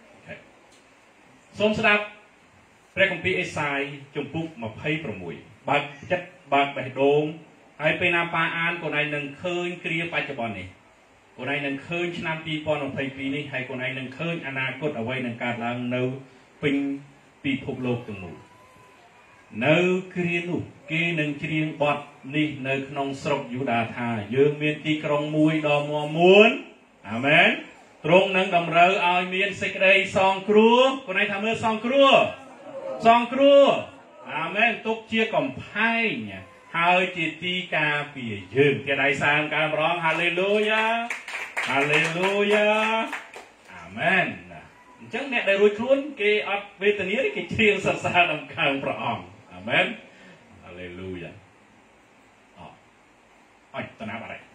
សូមស្ដាប់ព្រះគម្ពីរអេសាយចំពុកยี่สิบหกបើកចិត្តបើកបេះដូងហើយពេលណាប៉ាអានកូនឯងនឹងឃើញគ្រាបច្ចុប្បន្ននេះកូនឯងនឹងឃើញឆ្នាំยี่สิบยี่สิบពីរនេះហើយកូនឯងនឹងឃើញអនាគតអ្វីនឹងកើតឡើងនៅពេញពិភពលោកទាំងមូលនៅគ្រានោះគេនឹងច្រៀងបទនេះនៅក្នុងស្រុកយូដាថាយើងមានទីក្រុងមួយដ៏មាំមួនអាមែនទ្រង់នឹងតម្រូវឲ្យមានសេចក្តីសងគ្រោះកូនឯងថាមើលសងគ្រោះសងគ្រោះអាមែនទុកជាកំផែងហើយជាទីការពារយើងគេដៃសាមកើងប្រងហាឡេលូយ៉ាហាឡេលូយ៉ាអាមែនអញ្ចឹងអ្នកដែលរួចខ្លួនគេអត់វេទនាទេគេច្រៀងសរសើរដល់កើងព្រះអង្គអាមែនហាឡេលូយ៉ាអអត់តណាប់អត់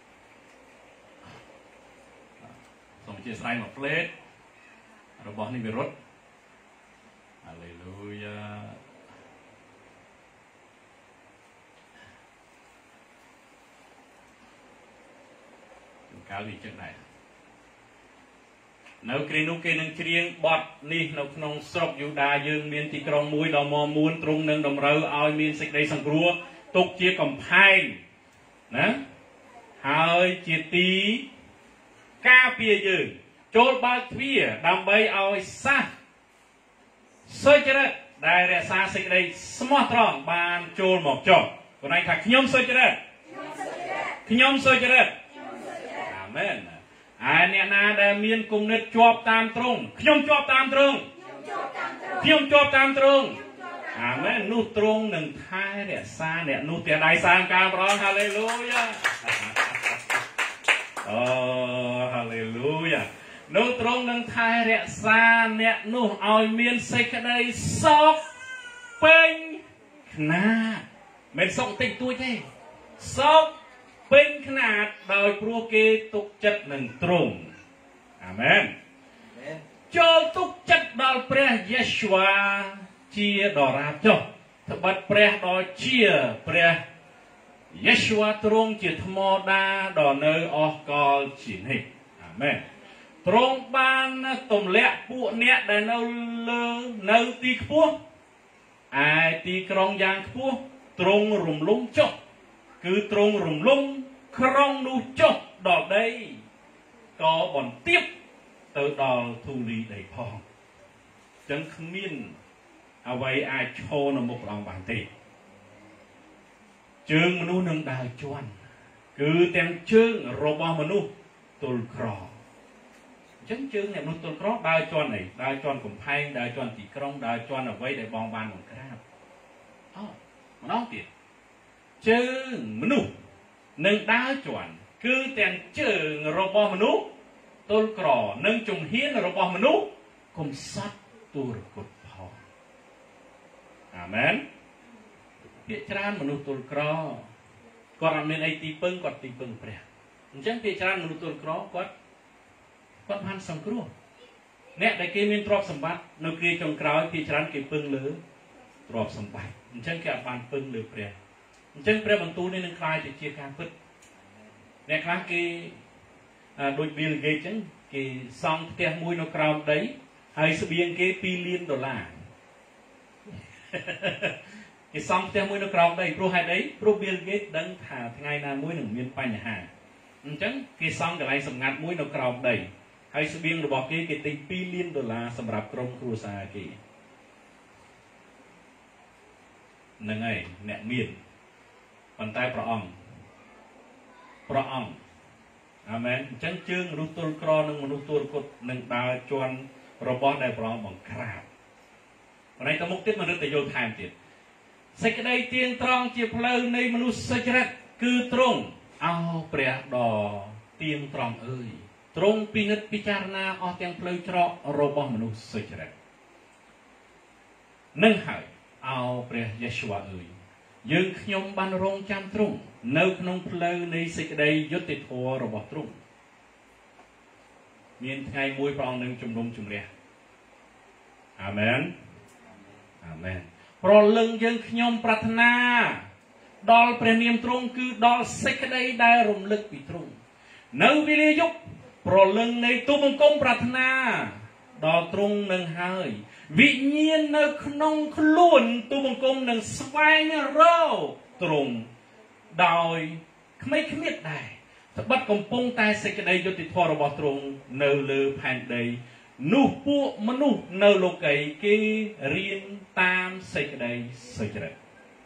សូមអធិស្ឋានមកផ្លេតរបស់នេះវារត់ហាឡេលូយ៉ាកាលវាចឹងដែរនៅគ្រានោះគេនឹងច្រៀងបទនេះនៅក្នុងស្រុកយូដាយើងមានទីក្រុងមួយដ៏មាំមួនទ្រង់នឹងតម្រូវឲ្យមានសេចក្តីសង្គ្រោះទុកជាកំផែងណាហើយជាទីការពារយើងចូលបើកទ្វារដើម្បីឲ្យសាសសុចរិតដែលរក្សាសេចក្តីស្មោះត្រង់បានចូលមកចុះគាត់ឯងថាខ្ញុំសុចរិតខ្ញុំសុចរិតអាមែនហើយអ្នកណាដែលមានគំនិតជាប់តាមទ្រង់ខ្ញុំជាប់តាមទ្រង់ខ្ញុំជាប់តាមទ្រង់អាមែននោះទ្រង់នឹងថែរក្សាអ្នកនោះទាំងដៃសាមការប្រងហាឡេលូយ៉ាអូហាឡេលូយ៉ាអនៅត្រង់នឹងថែរក្សាអ្នកនោះឲ្យមានសេចក្តីសុខពេញខ្នាតមិនសុខតិចតួចទេសុខពេញខ្នាតដោយព្រោះគេទុកចិត្តនឹងទ្រង់អាមែនចូលទុកចិត្តដល់ព្រះយេស៊ូវជាដរាបចុះត្បិតព្រះដ៏ជាព្រះយេស៊ូវទ្រង់ជាថ្មដាដ៏នៅអស់កលជានិច្ចអាមែនទ្រង់បានទម្លាក់ពួកអ្នកដែលនៅលើនៅទីខ្ពស់ឯទីក្រុងយ៉ាងខ្ពស់ទ្រង់រំលំចុះគឺទ្រង់រំលំក្រុងនោះចុះដល់ដីក៏បន្ទាបទៅដល់ធូលីដីផងចឹងគ្មានអ្វីអាចឈរនៅមុខព្រះអង្គបានទេជើងមនុស្សនឹងដើរជន់គឺទាំងជើងរបស់មនុស្សទល់ក្រអញ្ចឹងជើងអ្នកមនុស្សទល់ក្រដើរជន់អីដើរជន់កំផែងដើរជន់ទីក្រុងដើរជន់អ្វីដែលបងបានបង្ក្រាបអូម្ដងទៀតជើងមនុស្សនឹងដើរជន់គឺទាំងជើងរបស់មនុស្សទល់ក្រនិងជំហានរបស់មនុស្សកុំសត្វទូរគតផងអាមែនពាក្យច្រើនមនុស្សទល់ក្រគាត់អត់មានអីទីពឹងគាត់ទីពឹងព្រះអញ្ចឹងពាក្យច្រើនមនុស្សទល់ក្រគាត់គាត់បានសង្គ្រោះអ្នកដែលគេមានទ្រព្យសម្បត្តិនៅគ្រាចុងក្រោយពាក្យច្រើនគេពឹងលើទ្រព្យសម្បត្តិអញ្ចឹងគេអត់បានពឹងលើព្រះអញ្ចឹងព្រះបន្ទូលនេះនឹងคล้ายទៅជាការពិតអ្នកខ្លះគេដូច Bill Gates អញ្ចឹងគេសង់ផ្ទះមួយនៅក្រោមដីហើយស្បៀងគេពីរលានដុល្លារគេសង់ផ្ទះមួយនៅក្រោមដីព្រោះហេតុអីព្រោះ Bill Gates ដឹងថាថ្ងៃណាមួយនឹងមានបញ្ហាអញ្ចឹងគេសង់កន្លែងសម្ងាត់មួយនៅក្រោមដីហើយស្បៀងរបស់គេគេទិញពីរលានដុល្លារសម្រាប់ក្រុមគ្រួសារគេហ្នឹងហើយអ្នកមានប៉ុន្តែព្រះអង្គព្រះអង្គអាមែនអញ្ចឹងជើងមនុស្សទល់ក្រនិងមនុស្សទល់គត់នឹងដើរជន់របស់ដែលព្រះអង្គបង្ក្រាបប៉ុន្តែទៅមុខទៀតមនុស្សទៅយល់ថែមទៀតសេចក្តីទៀងត្រង់ជាផ្លូវនៃមនុស្សសុចរិតគឺទ្រង់អោព្រះដ៏ទៀងត្រង់អើយទ្រង់ពិនិត្យពិចារណាអស់ទាំងផ្លូវច្រករបស់មនុស្សសុចរិតនឹងហើយអោព្រះយេស៊ូវអើយយើងខ្ញុំបានរងចាំទ្រង់នៅក្នុងផ្លូវនៃសេចក្តីយុត្តិធម៌របស់ទ្រង់មានថ្ងៃមួយព្រះអង្គនឹងជំនុំជម្រះអាមែនអាមែនប្រលឹងយើងខ្ញុំប្រាថ្នាដល់ព្រះនាមទ្រង់គឺដល់សេចក្តីដែលរំលឹកពីទ្រង់នៅវេលាយប់ប្រលឹងនៃទូបង្គំប្រាថ្នាដល់ទ្រង់នឹងហើយវិញ្ញាណនៅក្នុងខ្លួនទូបង្គំនឹងស្វែងរកទ្រង់ដោយក្មេងគ្មៀតដែរត្បិតកំពុងតែសេចក្តីយុត្តិធម៌របស់ទ្រង់នៅលើផែនដីនោះពួកមនុស្សនៅលោកីគេរៀនតាមសេចក្តីសុចរិត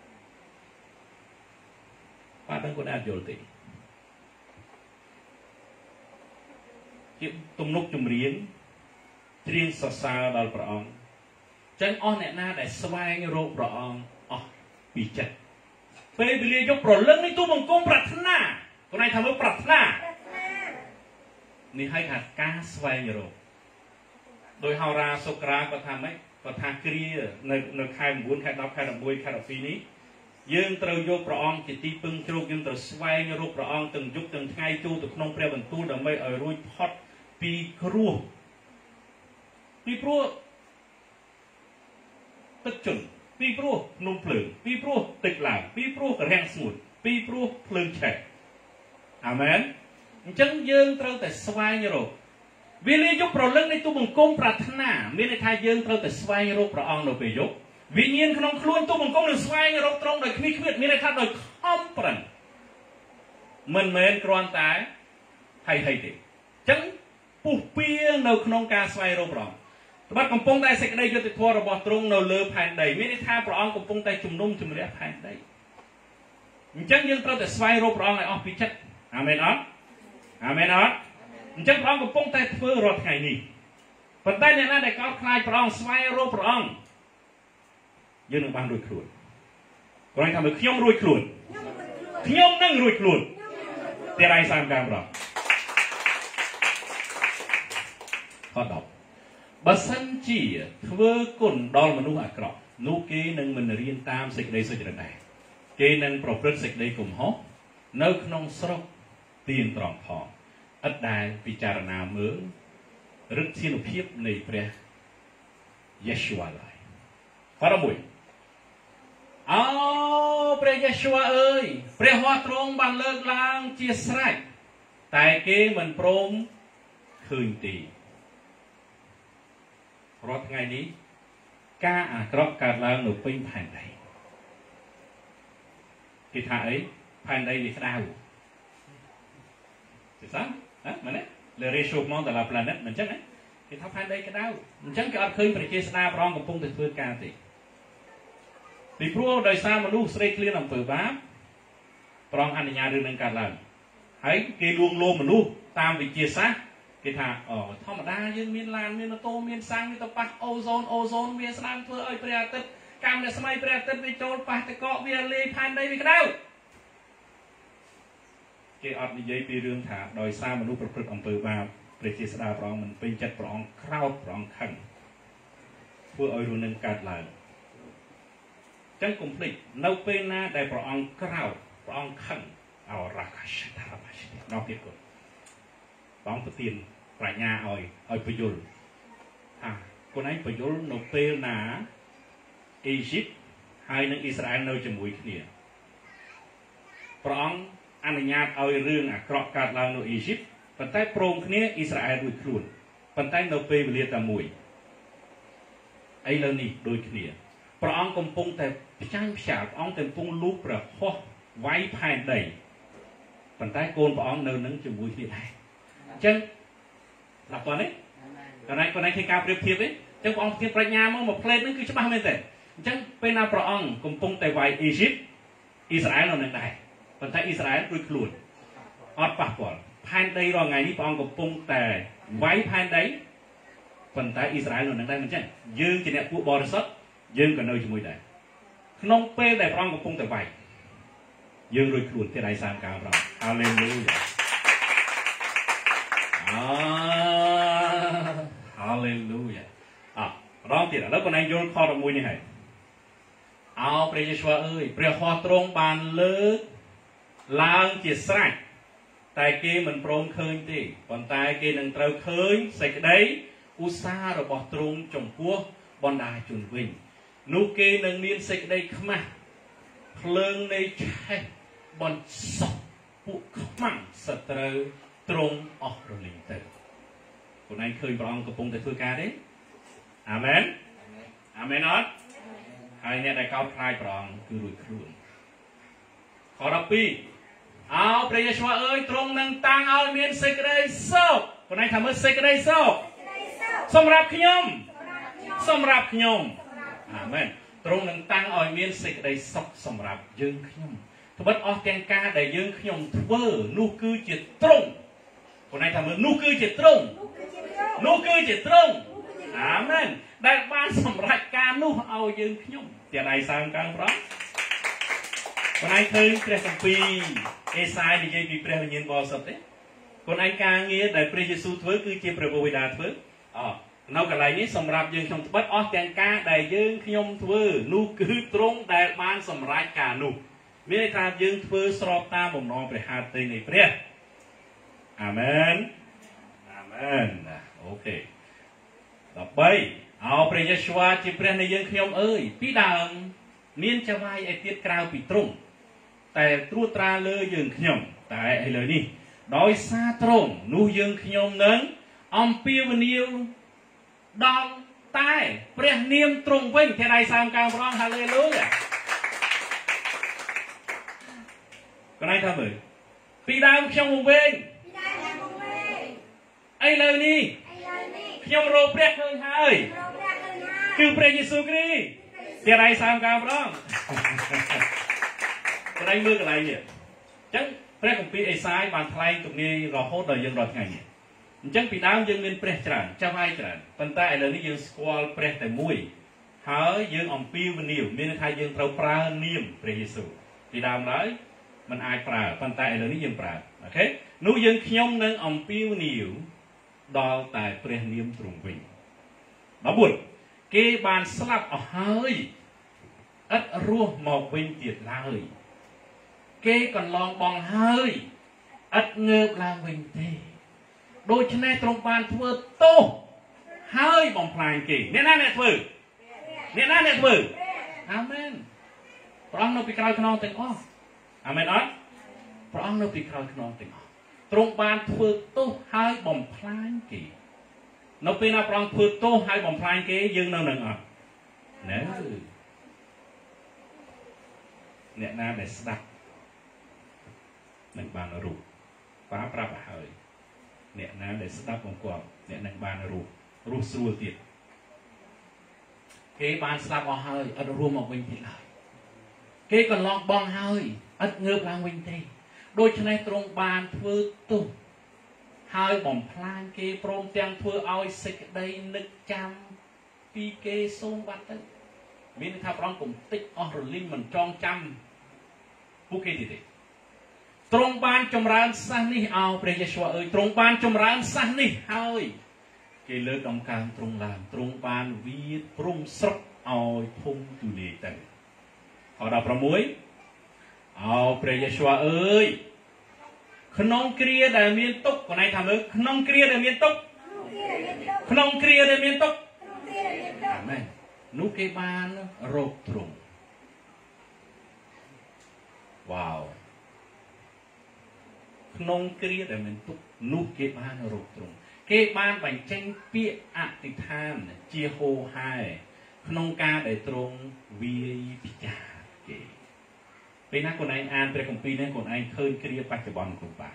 បាទដឹងគាត់អាចយល់ទេជាទំនុកចម្រៀងច្រៀងសរសើរដល់ព្រះអង្គចឹងអស់អ្នកណាដែលស្វែងរកព្រះអង្គអស់ពីចិត្តពេលវេលាយប់ប្រលឹងនេះទូបង្គំប្រាថ្នាគាត់ឯងថាមើលប្រាថ្នានេះឲ្យថាការស្វែងរកដោយហោរាសុក្រាគាត់ថាម៉េចគាត់ថាគ្រានៅនៅខែ៩ខែដប់ខែ១១ខែ១២នេះយើងត្រូវយកព្រះអង្គជាទីពឹងជ្រកយើងត្រូវស្វែងរកព្រះអង្គទាំងយប់ទាំងថ្ងៃចូលទៅក្នុងព្រះបន្ទូលដើម្បីឲ្យរួចផុតពីគ្រោះពីព្រោះទឹកជន់ពីព្រោះភ្នំភ្លើងពីព្រោះទឹកឡើងពីព្រោះរាំងស្ងួតពីព្រោះភ្លើងឆេះអាមែនអញ្ចឹងយើងត្រូវតែស្វែងរកវេលាយប់ប្រលឹងនៃទូបង្គំប្រាថ្នាមានន័យថាយើងត្រូវតែស្វែងរកព្រះអង្គនៅពេលយប់វិញ្ញាណក្នុងខ្លួនទូបង្គំនឹងស្វែងរកត្រង់ដោយគ្មានគ្មានមានន័យថាដោយខំប្រឹងមិនមែនគ្រាន់តែហៃហៃទេអញ្ចឹងពុះពៀនៅក្នុងការស្វែងរកព្រះអង្គត្បិតកំពុងតែសេចក្តីយុត្តិធម៌របស់ទ្រង់នៅលើផែនដីមានន័យថាព្រះអង្គកំពុងតែជំនុំជម្រះផែនដីអញ្ចឹងយើងត្រូវតែស្វែងរកព្រះអង្គឲ្យអស់ពីចិត្តអាមែនអត់អាមែនអត់អញ្ចឹងព្រះអង្គកំពុងតែធ្វើរាល់ថ្ងៃនេះប៉ុន្តែអ្នកណាដែលកោតខ្លាចព្រះអង្គស្វែងរកព្រះអង្គយើងនឹងបានរួចខ្លួនគាត់ថាមើលខ្ញុំរួចខ្លួនខ្ញុំនឹងរួចខ្លួនតែដៃសាមកាមប្រข้อดอกบัสันจีเพื่อกุนดอลมนุษย์อักรอบนูเกนังมันเรียนตามสิ่งใดสิ่งใดเกนังประพฤติสิ่งใดกลุ่มฮอกเนื้อขนมสรบเตียนตรองพออัดได้พิจารณาเมืองรึกเทียนเพียบในพระเยชูวาเลยข้อละมุยเอาพระเยชูวาเอ้ยพระหัวตรงบันเลิกลางเจียสไรแต่เกมันโปร่งคืนตีรถไงนี้กาอากรอกการล้างหนุปิ้งผ่านใดที่ถ่ายผ่านใดมีดาวถูกต้องฮะมันเนี่ยเลยเรชูมองแต่ละ planet มันจังไงที่ทับผ่านใดก็ดาวมันจังก็อัดเคยประเทศนาพร้อมกับปุ่งแต่เพื่อการติปีพวกโดยสารมนุษย์สเตย์เคลียร์ลำเปิดบ้าพร้อมอนุญาตเรื่องการล้างให้เกลวงโลมนุษย์ตามวิจิตรซะกิธาอ๋อธรรมดายังมีลานมีนโตมีสังมีตะปักโอโซนโอโซนมีสลามเพื่อไอ้ประหยัดการในสมัยประหยัดไปโจลปะตะเกาะเวียนเลยพันได้ไปกระเด้าเกี่ยวกับนิยายปีเรื่องถาโดยสร้างมนุษย์ประพฤติอำเภอบาประเทศสดาปรองมันเป็นจัดปรองคราวปรองขันเพื่อไอ้รุ่นนึงการหลังจังกุมพลิกเราเป็นหน้าได้ปรองคราวปรองขันเอาราคาชดาราชดานอกที่กฎปรองประเทียนปลายงาอ่อยอ่อยประยุลอ่ะคนนั้นประยุลนกเปลนาอียิปต์ให้นักอิสราเอลในจมูกเนี่ยพร้อมอนุญาตเอาเรื่องอ่ะกรอกการลางในอียิปต์ปัจจัยโปร่งเนี่ยอิสราเอลด้วยครูนปัจจัยนกเปลเรียตามวยไอ้เรื่องนี้โดยเนี่ยพร้อมกำปงแต่ช่างฉาบอ้องแต่ปงลูกประคอไว้ภายในปัจจัยโกนพร้อมเนินนั้นจมูกที่ไหนจังหลักตัวนี้ตอนนั้นตอนนั้นคือการเปรียบเทียบเลยจังพระองค์เทียบปรัชญาเมื่อมาเพลนนั่นคือฉบับไม่แต่จังเป็นนาพระองค์กำปงแต่ไว้อียิปต์อิสราเอลเราหนึ่งได้ปัจจัยอิสราเอลด้วยขลุ่นอดปากก่อนภายในรอไงนี่พระองค์กำปงแต่ไว้ภายในปัจจัยอิสราเอลเราหนึ่งได้มันจังยืนจีเนผู้บริสุทธิ์ยืนกันเอาจมูกได้ขนมเป้แต่พระองค์กำปงแต่ไว้ยืนด้วยขลุ่นที่ไรสามการเราฮาเลลูยาฮาเลลูยาอ่ะร้องติดแล้วคนไหนโยนคอตะมุยนี่ให้เอาพระเยซูเอ้ยพระหัวตรงบานเลิกล้างจิตใส่แต่เกมันโปร่งเคยตีบนตายเกนังเต้าเคยใส่ได้อุตสาห์ระบอบตรงจงพวกบนดาจุนวิ่งนูเกนังเมียนใส่ได้ขมาเพลิงในใจบนศพผู้ขมั่งสตรตรงออกระลิงเตอคนนั้นเคยปรองกระปงแต่เพื่อการได้อาเมนอาเมนอดใครเนี่ยได้เข้าคลายปรองคือรุ่ยครุ่นขอรับปีเอาพระเยซูเอ้ยตรงนั่งตังเอาเมียนเสกได้โซ่คนนั้นทำเมื่อเสกได้โซ่สำหรับขยมสำหรับขยมอาเมนตรงนั่งตังเอาเมียนเสกได้ซอกสำหรับยืนขยมทบัดออกแกงกาได้ยืนขยมทเวอร์นู่คือจิตตรงคนนั้นทำเมื่อนู่คือจิตตรงนู่คือจิตตรงอาเมนได้บ้านสำหรับการนู่เอายืนขยมเดี๋ยวไหนสร้างการพร้อมคนนั้นเคยเปรียบสัมปีเอสายในใจปีเปรียบยินบอลสัตย์คนนั้นการเงี้ยได้เปรียบเยซูทเวอร์คือเจียเปรียบวิดาทเวอร์อ๋อนอกจากอะไรนี้สำหรับยืนขยมทบัดออกแกงกาได้ยืนขยมทเวอร์นู่คือตรงได้บ้านสำหรับการนู่มีในการยืนทเวอร์สอบตามผมน้องไปหาเตยในเปรียบอาเมนอาเมนโอเคต่อไปเอาพระเยซูจีเปรียบในยืนขยมเอ้ยพี่ดังเมียนจะไว้ไอเตียกราวปีตรงแต่ตรูตราเลยยืนขยมแต่ไอเลยนี่โดยซาตรงนู่ยืนขยมนั้นอมเปียวนิวดองใต้เปรียบเนียมตรงเว้นแค่ใดสามการร้องฮาเลลูยาก็ได้ทำเลยปีดาวขยมเว้นไอเลยนี่ขยมโรเปรียบเลยให้คือพระเยซูคริสต์เดี๋ยวไรสามการร้องก็ได้เมื่ออะไรเนี่ยจังพระของปีไอ้ซ้ายบานทลายตรงนี้รอโคตรเลยยังรอไงเนี่ยจังปีดาวยังเงินเปรตจานเจ้าไอ้จานปันใต้เลยนี่ยังสควอลเปรตแต่มุ้ยหายังอมปีวันนิวมีในไทยยังเราปราเนียมพระเยซูปีดาวเลยมันอายปราปันใต้เลยนี่ยังปราโอเคนู้ยังขยมนั่งอมปีวันนิวដល់តែព្រះនាមទ្រង់វិញដល់បុត្រគេបានស្លាប់អស់ហើយឥតរស់មកវិញទៀតឡើយគេកន្លងបងហើយឥតងើបឡើងវិញទេដូច្នេះទ្រង់បានធ្វើទោសហើយបំផ្លាញគេអ្នកណាអ្នកធ្វើអ្នកណាអ្នកធ្វើអាមែនព្រះអង្គនៅពីក្រោយខ្នងទាំងអស់អាមែនអត់ព្រះអង្គនៅពីក្រោយខ្នងទាំងអស់ទ្រង់បានធ្វើទោសហើយបំផ្លាញគេនៅពេលណាព្រះអង្គធ្វើទោសហើយបំផ្លាញគេយើងនៅនឹងអត់ណែអ្នកណាដែលស្ដាប់នឹងបានរូបបាទប្រាប់ឲ្យហើយអ្នកណាដែលស្ដាប់បង្គាប់អ្នកនឹងបានរូបរស់ស្រួលទៀតគេបានស្លាប់អស់ហើយឥតរួមមកវិញទៀតឡើយគេកន្លងបងហើយឥតងើបឡើងវិញទេដូច្នេះទ្រង់បានធ្វើទោសហើយបំផ្លាញគេព្រមទាំងធ្វើឲ្យសេចក្តីនឹកចាំពីគេសូមបាត់ទៅមានថាព្រះអង្គកុំតិចអស់រលីងមិនចងចាំពួកគេទៀតទេទ្រង់បានចម្រើនសាសនេះឲ្យព្រះយេស៊ូវអើយទ្រង់បានចម្រើនសាសនេះហើយគេលើកដំកើងទ្រង់ឡើងទ្រង់បានវាព្រំស្រុកឲ្យធំទូលាយទៅខដប់ប្រាំមួយឲ្យព្រះយេស៊ូវអើយក្នុងគ្រាដែលមានទុក្ខកណៃថាមើលក្នុងគ្រាដែលមានទុក្ខក្នុងគ្រាដែលមានទុក្ខអាមែននោះគេបានរកទ្រង់វ៉ាវក្នុងគ្រាដែលមានទុក្ខនោះគេបានរកទ្រង់គេបានបញ្ចេញពាក្យអធិដ្ឋានជាហូហែក្នុងការដែលទ្រង់វាយពិចារគេពេលណាខ្លួនឯងអានព្រះគម្ពីរនេះខ្លួនឯងឃើញគ្រាបច្ចុប្បន្នខ្លួនបាទ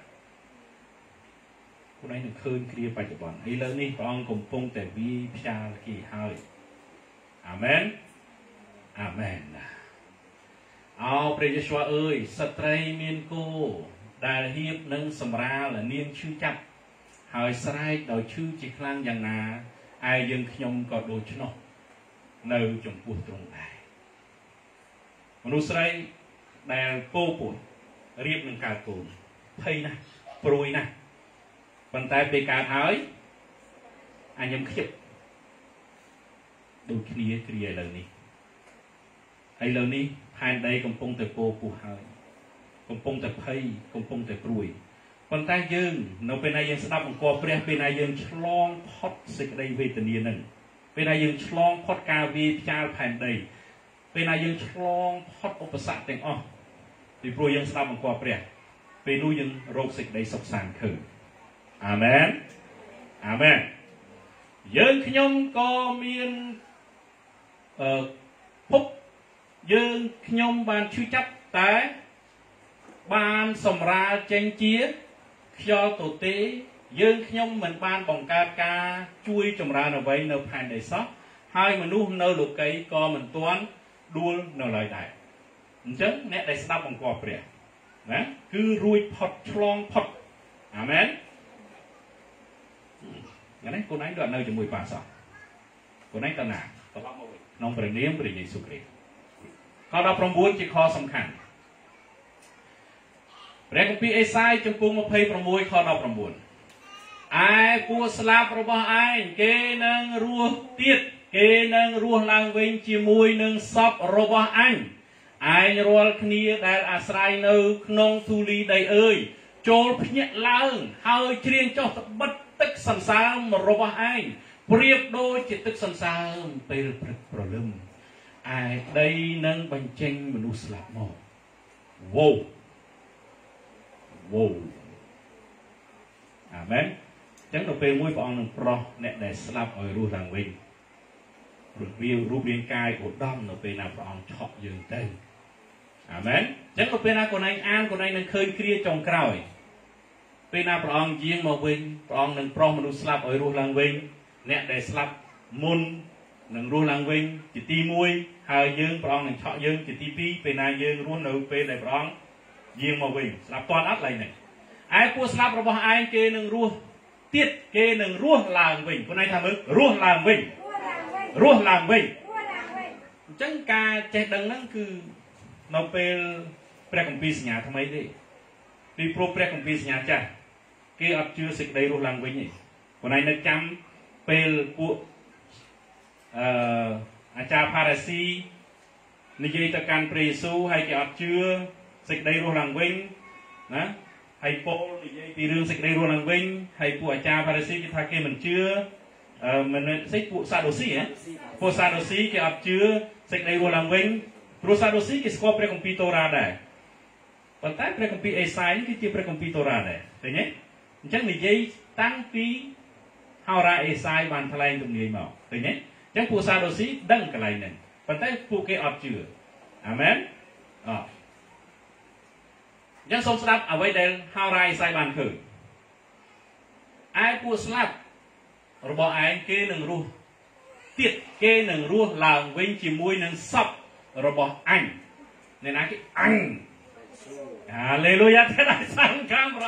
ខ្លួនឯងនឹងឃើញគ្រាបច្ចុប្បន្នឥឡូវនេះព្រះអង្គកំពុងតែវាយផ្ចាលគេហើយអាមែនអាមែនអោព្រះយេស៊ូវអើយស្ត្រីមានគោដែលហៀបនឹងសម្រាលនាងឈឺចាប់ហើយស្រែកដោយឈឺជាខ្លាំងយ៉ាងណាឯយើងខ្ញុំក៏ដូច្នោះនៅចំពោះទ្រង់ដែរមនុស្សស្រីដែលពោពោះរៀបនឹងកើតកូនភ័យណាស់ព្រួយណាស់ប៉ុន្តែពេលកើតហើយអញខ្ញុំខ្ជិបដូចគ្នាគ្រាឥឡូវនេះឥឡូវនេះផែនដីកំពុងតែពោពោះហើយកំពុងតែភ័យកំពុងតែព្រួយប៉ុន្តែយើងនៅពេលណាយើងស្ដាប់បង្គាប់ព្រះពេលណាយើងឆ្លងផុតសេចក្តីវេទនានឹងពេលណាយើងឆ្លងផុតការវាយផ្ចាលផែនដីពេលណាយើងឆ្លងផុតឧបសគ្គទាំងអស់ពីព្រោះយើងស្ដាប់បង្គាប់ព្រះពេលនោះយើងរកសេចក្តីសុខសាន្តឃើញអាមែនអាមែនយើងខ្ញុំក៏មានអឺភពយើងខ្ញុំបានឈឺចាប់តែបានសម្រាលចេញជាខ្យល់ទទេយើងខ្ញុំមិនបានបង្កើតការជួយចម្រើនអ្វីនៅផែនដីសោះហើយមនុស្សនៅលោកីក៏មិនទាន់ដួលនៅឡើយដែរអញ្ចឹងអ្នកដែលស្ដាប់បង្គាប់ព្រះណាគឺរួចផុតឆ្លងផុតអាមែនយ៉ាងនេះខ្លួនឯងដូចនៅជាមួយប៉ាសោះខ្លួនឯងទៅណាត្រឡប់មកវិញក្នុងព្រះនាមព្រះយេស៊ូវគ្រីស្ទខដប់ប្រាំបួនជាខសំខាន់ព្រះគម្ពីរអេសាយចំពុកម្ភៃប្រាំមួយខដប់ប្រាំបួនឯពួកស្លាប់របស់ឯងគេនឹងរស់ទៀតគេនឹងរស់ឡើងវិញជាមួយនឹងសពរបស់អញឯងរាល់គ្នាដែលអាស្រ័យនៅក្នុងធូលីដីអើយចូលភ្ញាក់ឡើងហើយច្រៀងចុះត្បិតទឹកសន្សើមរបស់ឯងប្រៀបដូចជាទឹកសន្សើមពេលព្រឹកព្រលឹមឯដីនឹងបញ្ចេញមនុស្សស្លាប់មកវ៉ូវ៉ូអាមែនអញ្ចឹងនៅពេលមួយព្រះអង្គនឹងប្រោះអ្នកដែលស្លាប់ឲ្យរស់ឡើងវិញព្រោះវារូបរាងកាយឧត្តមនៅពេលណាព្រះអង្គឆក់យើងទៅអាមែនអញ្ចឹងនៅពេលណាកូនឯងអានកូនឯងនឹងឃើញគ្រាចុងក្រោយពេលណាព្រះអង្គយាងមកវិញព្រះអង្គនឹងប្រោះមនុស្សស្លាប់ឲ្យរស់ឡើងវិញអ្នកដែលស្លាប់មុននឹងរស់ឡើងវិញជាទីមួយហើយយើងព្រះអង្គនឹងឆក់យើងជាទីពីរពេលណាយើងរស់នៅពេលដែលព្រះអង្គយាងមកវិញស្លាប់តន់អត់ឡើយនេះឯពួកស្លាប់របស់ឯងគេនឹងរស់ទៀតគេនឹងរស់ឡើងវិញខ្លួនឯងថាមើលរស់ឡើងវិញរស់ឡើងវិញអញ្ចឹងការចេះដឹងហ្នឹងគឺនៅពេលព្រះគម្ពីរសញ្ញាថ្មីទេពីព្រោះព្រះគម្ពីរសញ្ញាចាស់គេអត់ជឿសេចក្តីរស់ឡើងវិញទេคนไหนนึกจำเป็นผู้อาจารย์พาราซีนิยตการปรีสูให้แก่อัดเชื้อสิกได้รู้หลังวิ่งนะให้โปลนิยตีเรื่องสิกได้รู้หลังวิ่งให้ผู้อาจารย์พาราซีที่ทาเกมันเชื้อมันสิผู้ซาโดซีอ่ะผู้ซาโดซีแก่อัดเชื้อสิกได้รู้หลังวิ่งผู้ซาโดซีที่สกอเปรคอมพิวเตอร์ราได้ปัจจัยเปรคอมพิวเตอร์ไอไซน์ที่จะเปรคอมพิวเตอร์ราได้เห็นไหมจังนิยตั้งปีฮาวราไอไซน์บันทลายตรงนี้มาเห็นไหมจังผู้ซาโดซีดังกันไรนั่นปัจจัยผู้เกี่ยวอัดเชื้ออาเมนอ๋อยังสมสลับเอาไว้เดินฮาวไรไซบันคือไอ้ผู้สลับระบบไอ้เกหนึ่งรูติดเกหนึ่งรูหลังวิ่งจีมวยหนึ่งซับระบบอันในนั้นคืออันฮาเลลูยาเท่าไรสังกังร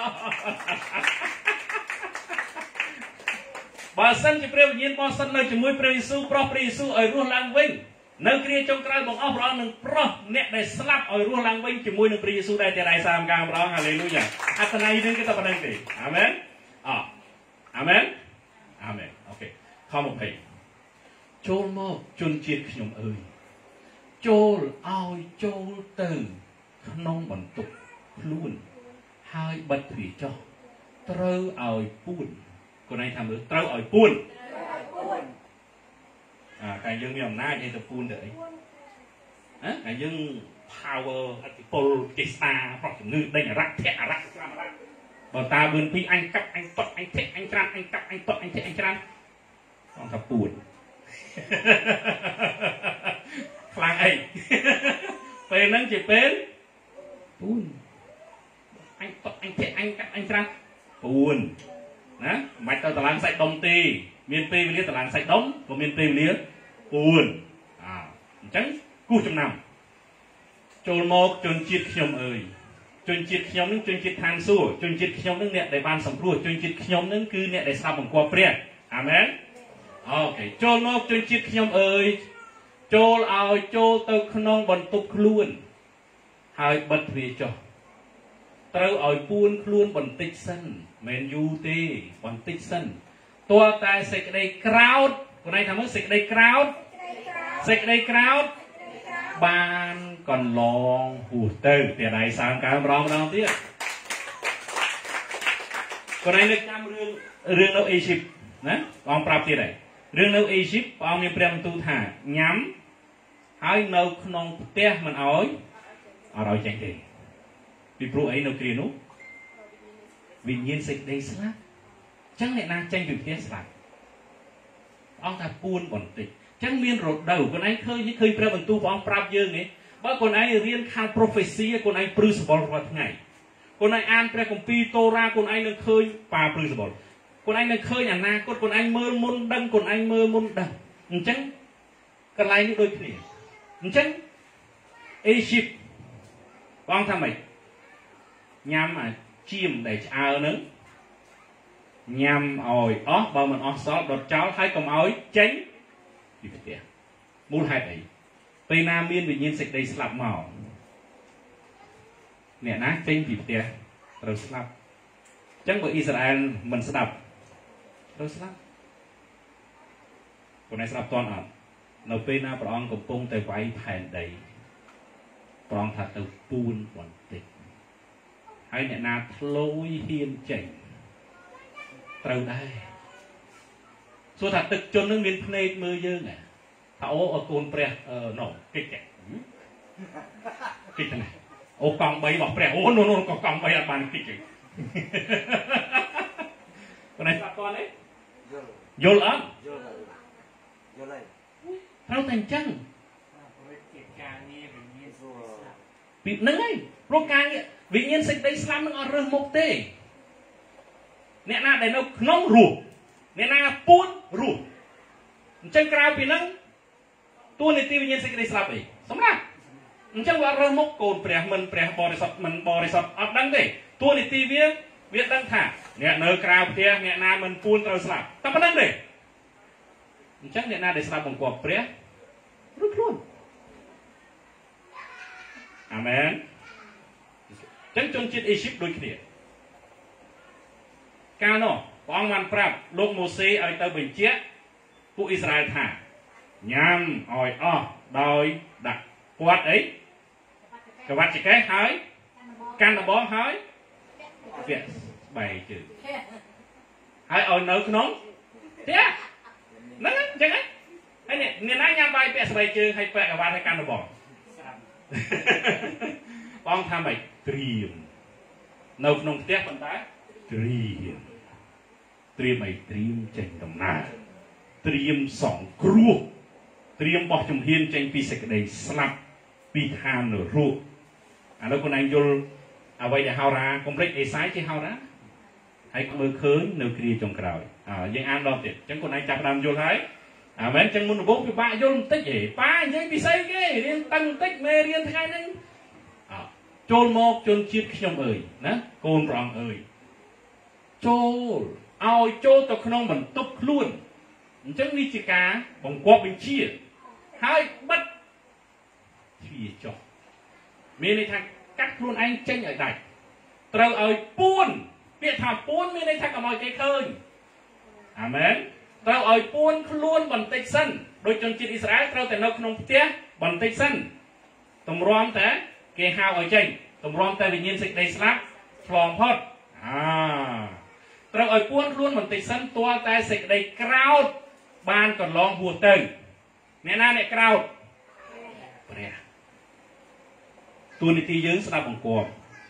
อบาสันจะเปรียบยินบาสันเลยจีมวยเปรียบยิสูเพราะเปรียบยิสูไอ้รูหลังวิ่งนักเรียนจงกลายบอกเอาพระหนึ่งเพราะเนี่ยได้สลับเอารูหลังวิ่งจีมวยหนึ่งเปรียบยิสูได้เท่าไรสังกังรอฮาเลลูยาอัตนายนึงkita pada nanti amenอ่ะ amen amen โอเคข้อมูลเพลงโจลมอกจนจีดขยมเอ่ยโจลเอาโจลตื่นขนมบรรทุกลุ่นหายบัดผีเจ้าเต้าเอาปูนคนไหนทำหรือเต้าเอาปูนอ่าการยังมีอำนาจยังจะปูนเด้ออ่ะการยัง power อธิปลกิสตาเพราะนึกได้รักแท้รักบอตาบืนพี่อันกับอันตดอันเทะอันจานอันกับอันตดอันเทะอันจานต้องทับปูนคลางไอเป็นนั้นจะเป็นปูนอันตดอันเทะอันกับอันจานปูนนะไม่ต้องตารางใส่ดมตีเมียนปีเรียกตารางใส่ดมก็เมียนปีเรียกปูนอ่าจังกู้จำนำโจลโมกจนจิตขยมเอ่ยจนจิตขยมนึงจนจิตทางสู้จนจิตขยมนึงเนี่ยได้บานสำรวจจนจิตขยมนึงคือเนี่ยได้ทราบของกวาเปรี้ยอาเมนโอเคโจลโมกจนจิตขยมเอ่ยโจลเอาโจลเติมขนองบนตุกคล้วนหายบัดเรียจอเติมเอาปูนคล้วนบนติดสั้นเมนยูตีบนติดสั้นตัวตายเสกได้กราวด์คนไหนทำให้เสกได้กราวด์เสกได้กราวด์บ้านก่อนลองหูเติร์เตียไหนสามการร้องร้องเตี้ยคนไหนนึกจำเรื่องเรื่องนกอียิปต์นะลองปรับที่ไหนเรื่องนกอียิปต์เอามีเปรียบตูถ่าย้ำให้นกนองเตี้ยมันอ้อยเอาเราแจ้งเองปีปลุกไอ้นกกรีนุวิญญาณสิกได้สลับจังเนี่ยนางแจ้งอยู่เตี้ยสลับเอาแต่ปูนบ่นติดจังเรียนรถเดาคนไอ้เคยเคยเปรียบตูฟ้องปรับเยอะไงว่าคนไอ้เรียนข่าวโปรเฟสซี่คนไอ้ปลื้มสบอลว่าไงคนไอ้อ่านเปรียบกับปีโตราคนไอ้นึกเคยป่าปลื้มสบอลคนไอ้นึกเคยอย่างนาคนคนไอ้เมื่อมุนดังคนไอ้เมื่อมุนดังจังกันไรนี่โดยนี่จังเอชิปฟ้องทำไมย้ำอ่ะจิ้มได้เอาหนึ่งย้ำอ่อยอ๋อบางมันอ๋อซอสดดเจ้าให้กับอ่อยเจ๊งดีเดียมูลหายไปไปนาเมียนวิญญาณสิกได้สลับเมาเนี่ยนะเจ๊งดีเดียเราสลับจังเบอร์อิสราเอลมันสลับเราสลับคนไหนสลับตอนอ่ะเราไปนาปรองกับปงแต่ไว้แผ่นใดปรองถัดตัวปูนบนติดให้เนี่ยนาทลอยเฮียนเจ๋งเราได้ส่วนถัดตึกจนนึงเป็นเพลงมือเยอะไงถ้าโอ้โกนเปรี้ยเออหน่อกิ๊กแกกิ๊กยังไงโอ้กองใบบอกเปรี้ยโอ้โน่นโน่นกองใบอะบานกิ๊กคนไหนสับตอนนี้โยลอ่ะเราแต่งจังปิดนั่งไงโปรแกรมเนี่ยวิญญาณสิกได้สลัมนึงเอาเรื่องมกเต้เนี่ยน่าได้นกน้องรูเนี่ยน่าปูนรูจังกลายเป็นนั่งตัวในที่วิญญาณสิกได้สลับอีกสำหรับจังว่าเรื่องมกโกนเปรียมันเปรียบริษัทมันบริษัทอัดดังเต้ตัวในที่เวียเวียดังท่าเนี่ยเนื้อกลายเพียเนี่ยน่ามันปูนเราสลับแต่มันดังเต้จังเนี่ยน่าได้สลับของกวบเปรียรู้คลุ้นอาเมนจังจนจิตเอชิปโดยเขียนการเนาะព្រះអង្គបានប្រាប់លោកម៉ូសេឲ្យទៅបញ្ជាក់ពួកអ៊ីស្រាអែលថាញ៉ាំឲ្យអស់ដោយដាក់គាត់អីកវ៉ាត់ចកេះហើយកាន់ដបងហើយពាក់បែកជើងហើយឲ្យនៅក្នុងផ្ទះហ្នឹងអញ្ចឹងហើយនេះអ្នកណាញ៉ាំបាយពាក់ស្បែកជើងហើយពាក់កវ៉ាត់ហើយកាន់ដបងបងថាម៉េចត្រៀមនៅក្នុងផ្ទះប៉ុន្តែត្រៀមត្រៀមអីត្រៀមចេញដំណើរត្រៀមសងគ្រោះត្រៀមបោះជំហានចេញពីសេចក្តីស្លាប់ពីឋាននរកឥឡូវខ្លួនឯងយល់អ្វីដែលហោរាកុំភ្លេចអេសាយជាហោរាហើយមើលឃើញនៅគ្រាចុងក្រោយអើយើងអានដល់ទៀតអញ្ចឹងខ្លួនឯងចាប់ដើមយល់ហើយអាមែនអញ្ចឹងមុនដំបូងពិបាកយល់បន្តិចទេប៉ានិយាយពីស្អីគេរៀនតឹងបន្តិចមេរៀនថ្ងៃហ្នឹងអើចូលមកជនជាតិខ្ញុំអើយណាកូនព្រះអង្គអើយចូលឲ្យចូលទៅក្នុងបន្ទប់ខ្លួនអញ្ចឹងនេះជាការបង្គាប់បញ្ជាហើយបិទទ្វារចុះមានន័យថាកាត់ខ្លួនឯងចេញឲ្យដាច់ត្រូវឲ្យពួនពាក្យថាពួនមានន័យថាកុំឲ្យគេឃើញអាមែនត្រូវឲ្យពួនខ្លួនបន្តិចសិនដោយជនជាតិអ៊ីស្រាអែលត្រូវតែនៅក្នុងផ្ទះបន្តិចសិនតម្រាំតែគេហៅឲ្យចេញតម្រាំតែវិញ្ញាណសេចក្តីស្លាប់ឆ្លងផុតអាត្រូវឲ្យពួនខ្លួនបន្តិចសិនទាល់តែសេចក្តីក្រោធបានកន្លងហួសទៅអ្នកណាអ្នកក្រោធព្រះទូនីតិយើងស្ដាប់បង្គាប់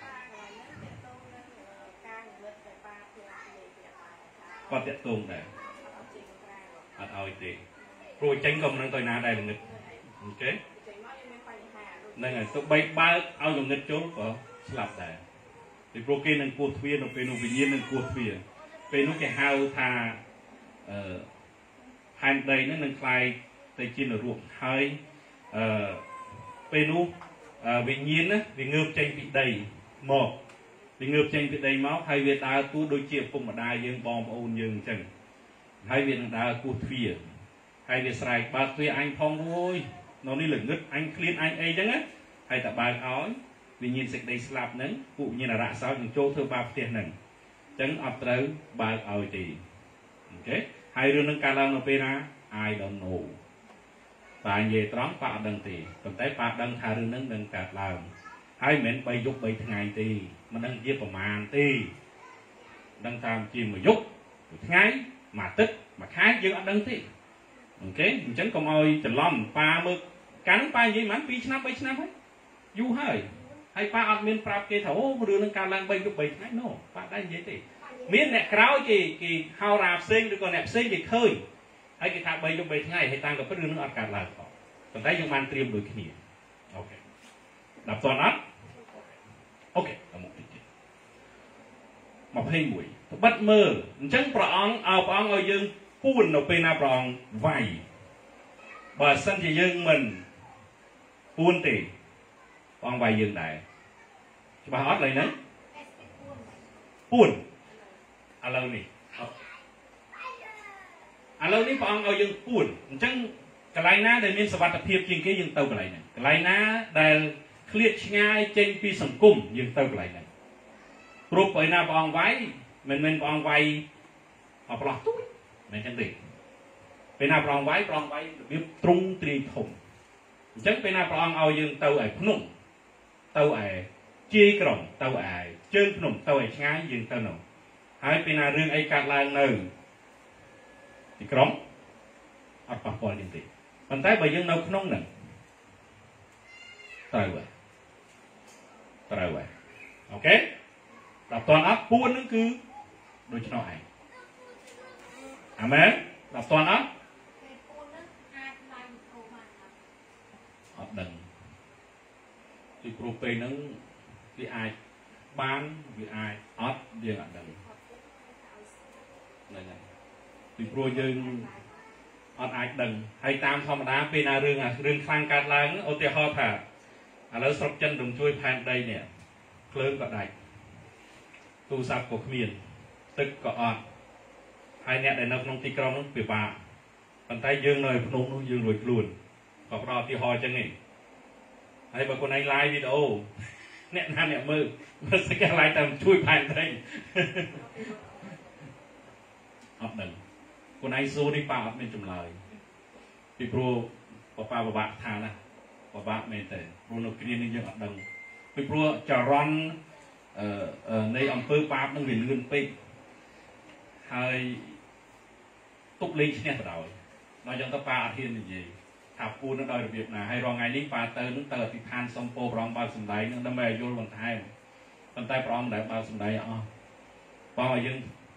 គាត់តាក់ទងដែរអត់ឲ្យទេព្រោះចេញក៏មិននឹងទៅណាដែរល្ងឹតអូខេហ្នឹងហើយទៅបីបើកឲ្យល្ងឹតចូលក៏ស្លាប់ដែរពីព្រោះគេនឹងគោះទ្វារនៅពេលនោះវិញ្ញាណនឹងគោះទ្វារពេលនោះគេហៅថាអឺផែនដីហ្នឹងនឹងคล้ายទៅជានរកហើយអឺពេលនោះវិញ្ញាណណាវាងើបចេញពីដីមកវាងើបចេញពីដីមកហើយវាដើរតួដូចជាឪពុកម្ដាយយើងបងប្អូនយើងអញ្ចឹងហើយវានឹងដើរគោះទ្វារហើយវាស្រែកបើកទ្វារអញផងអូយនៅនេះល្ងឹតអញឃ្លានអញអីចឹងណាហើយតែបើកឲ្យវិញ្ញាណសេចក្តីស្លាប់ហ្នឹងពួកវិញ្ញាណអរៈសោតនឹងចូលធ្វើបាបផ្ទះហ្នឹងអញ្ចឹងអត់ត្រូវបើកឲ្យទេអូខេហើយរឿងនឹងកើតឡើងនៅពេលណា I don't know ប៉ានិយាយត្រង់ប៉ាអត់ដឹងទេប៉ុន្តែប៉ាដឹងថារឿងហ្នឹងនឹងកើតឡើងហើយមិនមែនបីយប់បីថ្ងៃទេមិនដឹងជាប្រមាណទេដឹងតាមជាមួយយប់មួយថ្ងៃមួយអាទិត្យមួយខែយើងអត់ដឹងទេអូខេអញ្ចឹងកុំឲ្យច្រឡំប៉ាមើលកាលប៉ានិយាយមិនពីរឆ្នាំបីឆ្នាំហើយយូរហើយហើយប៉ាអត់មានប្រាប់គេថាអូរឿងនឹងកើតឡើងបីយប់បីថ្ងៃណូប៉ាដែរនិយាយទេមានអ្នកក្រោយគេគេហៅរាផ្សេងឬក៏អ្នកផ្សេងគេឃើញហើយគេថាបីយប់បីថ្ងៃហើយតាមក៏ពិតរឿងនឹងអត់កើតឡើងផងប៉ុន្តែយើងបានត្រៀមដូចគ្នាអូខេដល់តន់អត់អូខេដល់មកទៀតยี่สิบเอ็ดត្បិតមើលអញ្ចឹងព្រះអង្គឲ្យព្រះអង្គឲ្យយើងពួននៅពេលណាព្រះអង្គវាយបើសិនជាយើងមិនពួនទេព្រះអង្គវាយយើងដែរច្បាស់អត់ឡើយហ្នឹងពួនឥឡូវនេះឥឡូវនេះព្រះអង្គឲ្យយើងពួនអញ្ចឹងកន្លែងណាដែលមានសុវត្ថិភាពជាងគេយើងទៅកន្លែងហ្នឹងកន្លែងណាដែលឃ្លាតឆ្ងាយចេញពីសង្គមយើងទៅកន្លែងហ្នឹងព្រោះពេលណាព្រះអង្គវាយមិនមែនព្រះអង្គវាយអបឡោះទូចមិនចឹងទេពេលណាព្រះអង្គវាយព្រះអង្គវាយរបៀបទ្រង់ទ្រាយធំអញ្ចឹងពេលណាព្រះអង្គឲ្យយើងទៅឯភ្នំទៅឯជាយក្រុងទៅឯជើងភ្នំទៅឯឆ្ងាយយើងទៅនោះហើយពេលណារឿងអីកើតឡើងនៅទីក្រុងអត់ប៉ះពាល់យើងទេប៉ុន្តែបើយើងនៅក្នុងហ្នឹងត្រូវហើយត្រូវហើយអូខេដល់តន់អត់ពួនហ្នឹងគឺដូច្នោះឯងអាមែនដល់តន់អត់អត់ដឹងពីព្រោះពេលហ្នឹងវាអាចបានវាអាចអត់យើងអត់ដឹងហ្នឹងហើយពីព្រោះយើងអត់អាចដឹងហើយតាមធម្មតាពេលណារឿងរឿងខ្លាំងកើតឡើងឧទាហរណ៍ថាឥឡូវស្រុកចិនរំជួយផែនដីនេះភ្លើងក៏ដាច់ទូរស័ព្ទក៏គ្មានទឹកក៏អត់ហើយអ្នកដែលនៅក្នុងទីក្រុងនោះពិបាកប៉ុន្តែយើងនៅភ្នំនោះយើងរួចខ្លួនក៏ផ្ដល់ឧទាហរណ៍អញ្ចឹងឯងហើយបើคนឯង live វីដេអូអ្នកណាអ្នកមើលមើលស្គាល់ live តែជួយផែនដីอดหนึ่งคนไอซูนี่ป้าอดเป็นจุ่มเลยปีโปรป้าป้าป้าทานนะป้าป้าเมนเตอร์โปรโนกรีนี่ยังอดหนึ่งปีโปรจะร้อนในอำเภอป้าต้องเรียนเงินปีให้ตุกเลี้ยงเนี่ยเราเรายังต้องป้าอาทิตย์นี่ยี่ถ้าปูนั่นโดยระเบียบนะให้รองไงนี่ป้าเตอร์นึกเตอร์ที่ทานสมโปรองป้าสมได้นึกดำเนินโยนบนไทยบนไทยปรองได้ป้าสมได้อ๋อป้ายัง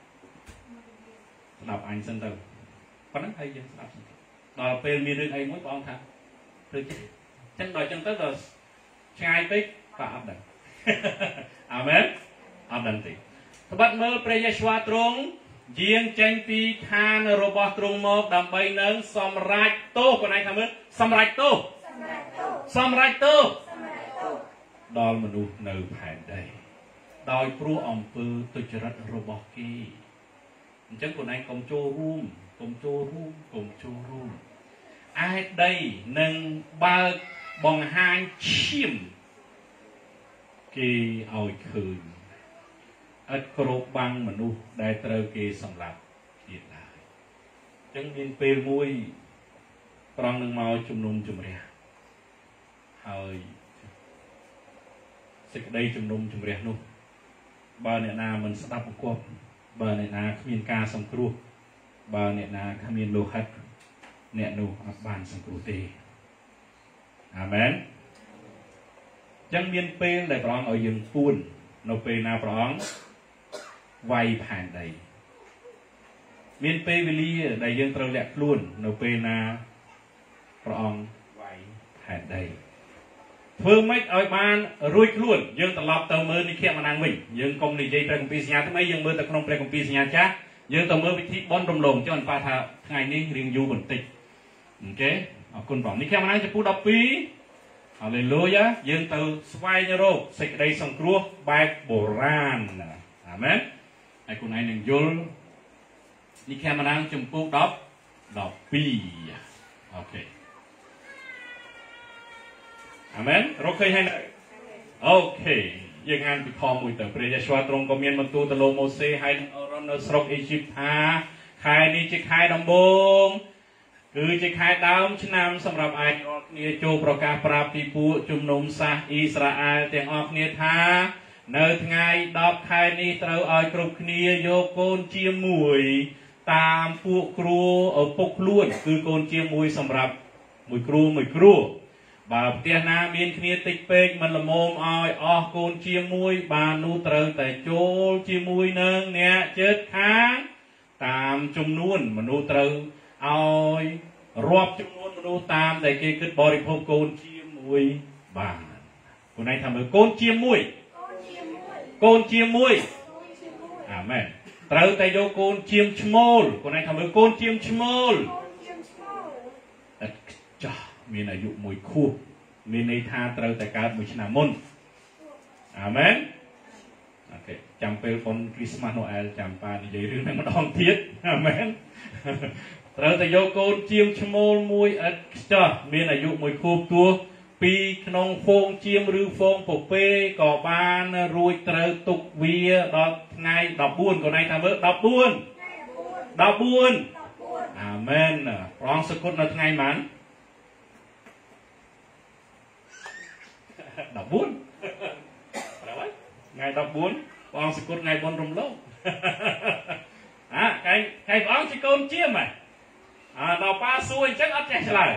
ดับอันเซนเตอร์เพราะนั้นใครยังดับเราเป็นมีเรื่องไอ้มวยป้องครับหรือฉันโดยจังเตอร์ชายไปป้าอับดังอาเมนอับดังตีสบัดเมื่อเปรย์ชวาตรงเยียงเจนปีทานโรบอตรงโมกดำใบเนิงสมรัยโตคนไหนทำมือสมรัยโตสมรัยโตดอลมนุษย์ในแผ่นใดโดยครูอมปือตุจรัตโรบอกีจังคนไหนกลมโจรุ่มกลมโจรุ่มกลมโจรุ่มไอ้ได้หนึ่งบาบองหางชิมกีเอาคืนอัดกรบบังมนุษย์ได้เตอเกสำหรับอีกได้จังยินเปรมวยปรองหนึ่งเมาจุ่มนุ่มจุ่มเรียเฮ้ยสิกได้จุ่มนุ่มจุ่มเรียนุ่มบาเนี่ยนามันสตับกวบบาเนี่ยนาขมิ้นกาสังครุบาเนี่ยนาขมิ้นโลหัดเนี่ยนูอับบานสังครุเตอาเมนจังเมียนเปรได้ปรองเอายืนปูนโนเปนาปรองไวผ่านใดเมียนเปวิลีได้ยังตระแหลกล้วนโนเปนาปรองไวผ่านใดเพิ่มไม่เอาบานรุ่ยล้วนยังตลอดเติมมือนี่เขี้ยมานางวิ่งยังกลมในใจประกอบปีสัญญาทำไมยังมือตะกนงประกอบปีสัญญาจ้ายังต่อมือวิธีบอลรมลงจนปาทาไงนี้เรียงยูบนติโอเคเอาคนบอกนี่เขี้ยมานางจะพูดดับปีฮาเลลูยายังเติมสวายโรคสิกได้สังครัวแบบโบราณอาเมนไอ้คนไหนหนึ่งยุลนี่แค่มานั่งจมพูดดับดับปีโอเคอาเมนเราเคยให้โอเคยังงานไปคอมวยแต่ประเดี๋ยวชวาตรงก็มีมันตัวตะโลโมเซให้เราเนสโรกอียิปต์ฮาใครนี่จะขายดำบงคือจะขายดาวชนามสำหรับไอ้ออกเนียโจประกาศปราบปีปูจุมนุมซาอิสราเอลแต่ออกเนียท่าเนื้อไงดอกไข่นี่เราเอากรุบเนียโยโกนเจียมวยตามพวกครูเอาปกล้วนคือโกนเจียมวยสำหรับมวยครูมวยครูบาปเตียนาเมียนเนียติดเป็กมันละโมมเอาออกโกนเจียมวยบานูเตอแต่โจเจียมวยเนืองเนี่ยเจ็ดค้างตามจุมนวนมนุษย์เตอเอารวบจำนวนมนุษย์ตามแต่เกิดบริโภคโกนเจียมวยบางคนไหนทำเลยโกนเจียมวยโกนเจียมวยอาเมนเตอแต่โยโกนเจียมชโมลคนไหนทำเลยโกนเจียมชโมลแต่จ้ามีอายุมวยคู่มีในท่าเตอแต่การมวยชนะมนอาเมนโอเคจำเป็นคนคริสต์มาสโนเอลจำปาในใจเรื่องนั้นมันอ่อนเทียดอาเมนเราแต่โยโกนเจียมชโมลมวยอัดจ้ามีอายุมวยคู่ตัวปีขนมฟงเจียมหรือฟงปกเป้ก่อบานรวยเตอตุกเวียดอกไงดอกบุญก่อนในทำเมื่อดอกบุญดอกบุญอาเมนร้องสกุลในไงมันดอกบุญอะไรไงดอกบุญร้องสกุลไงบนรมโลกอ่ะใครใครร้องสกุลเจียมไหมอ่าดอกปลาซวยจังอัดแจกเลย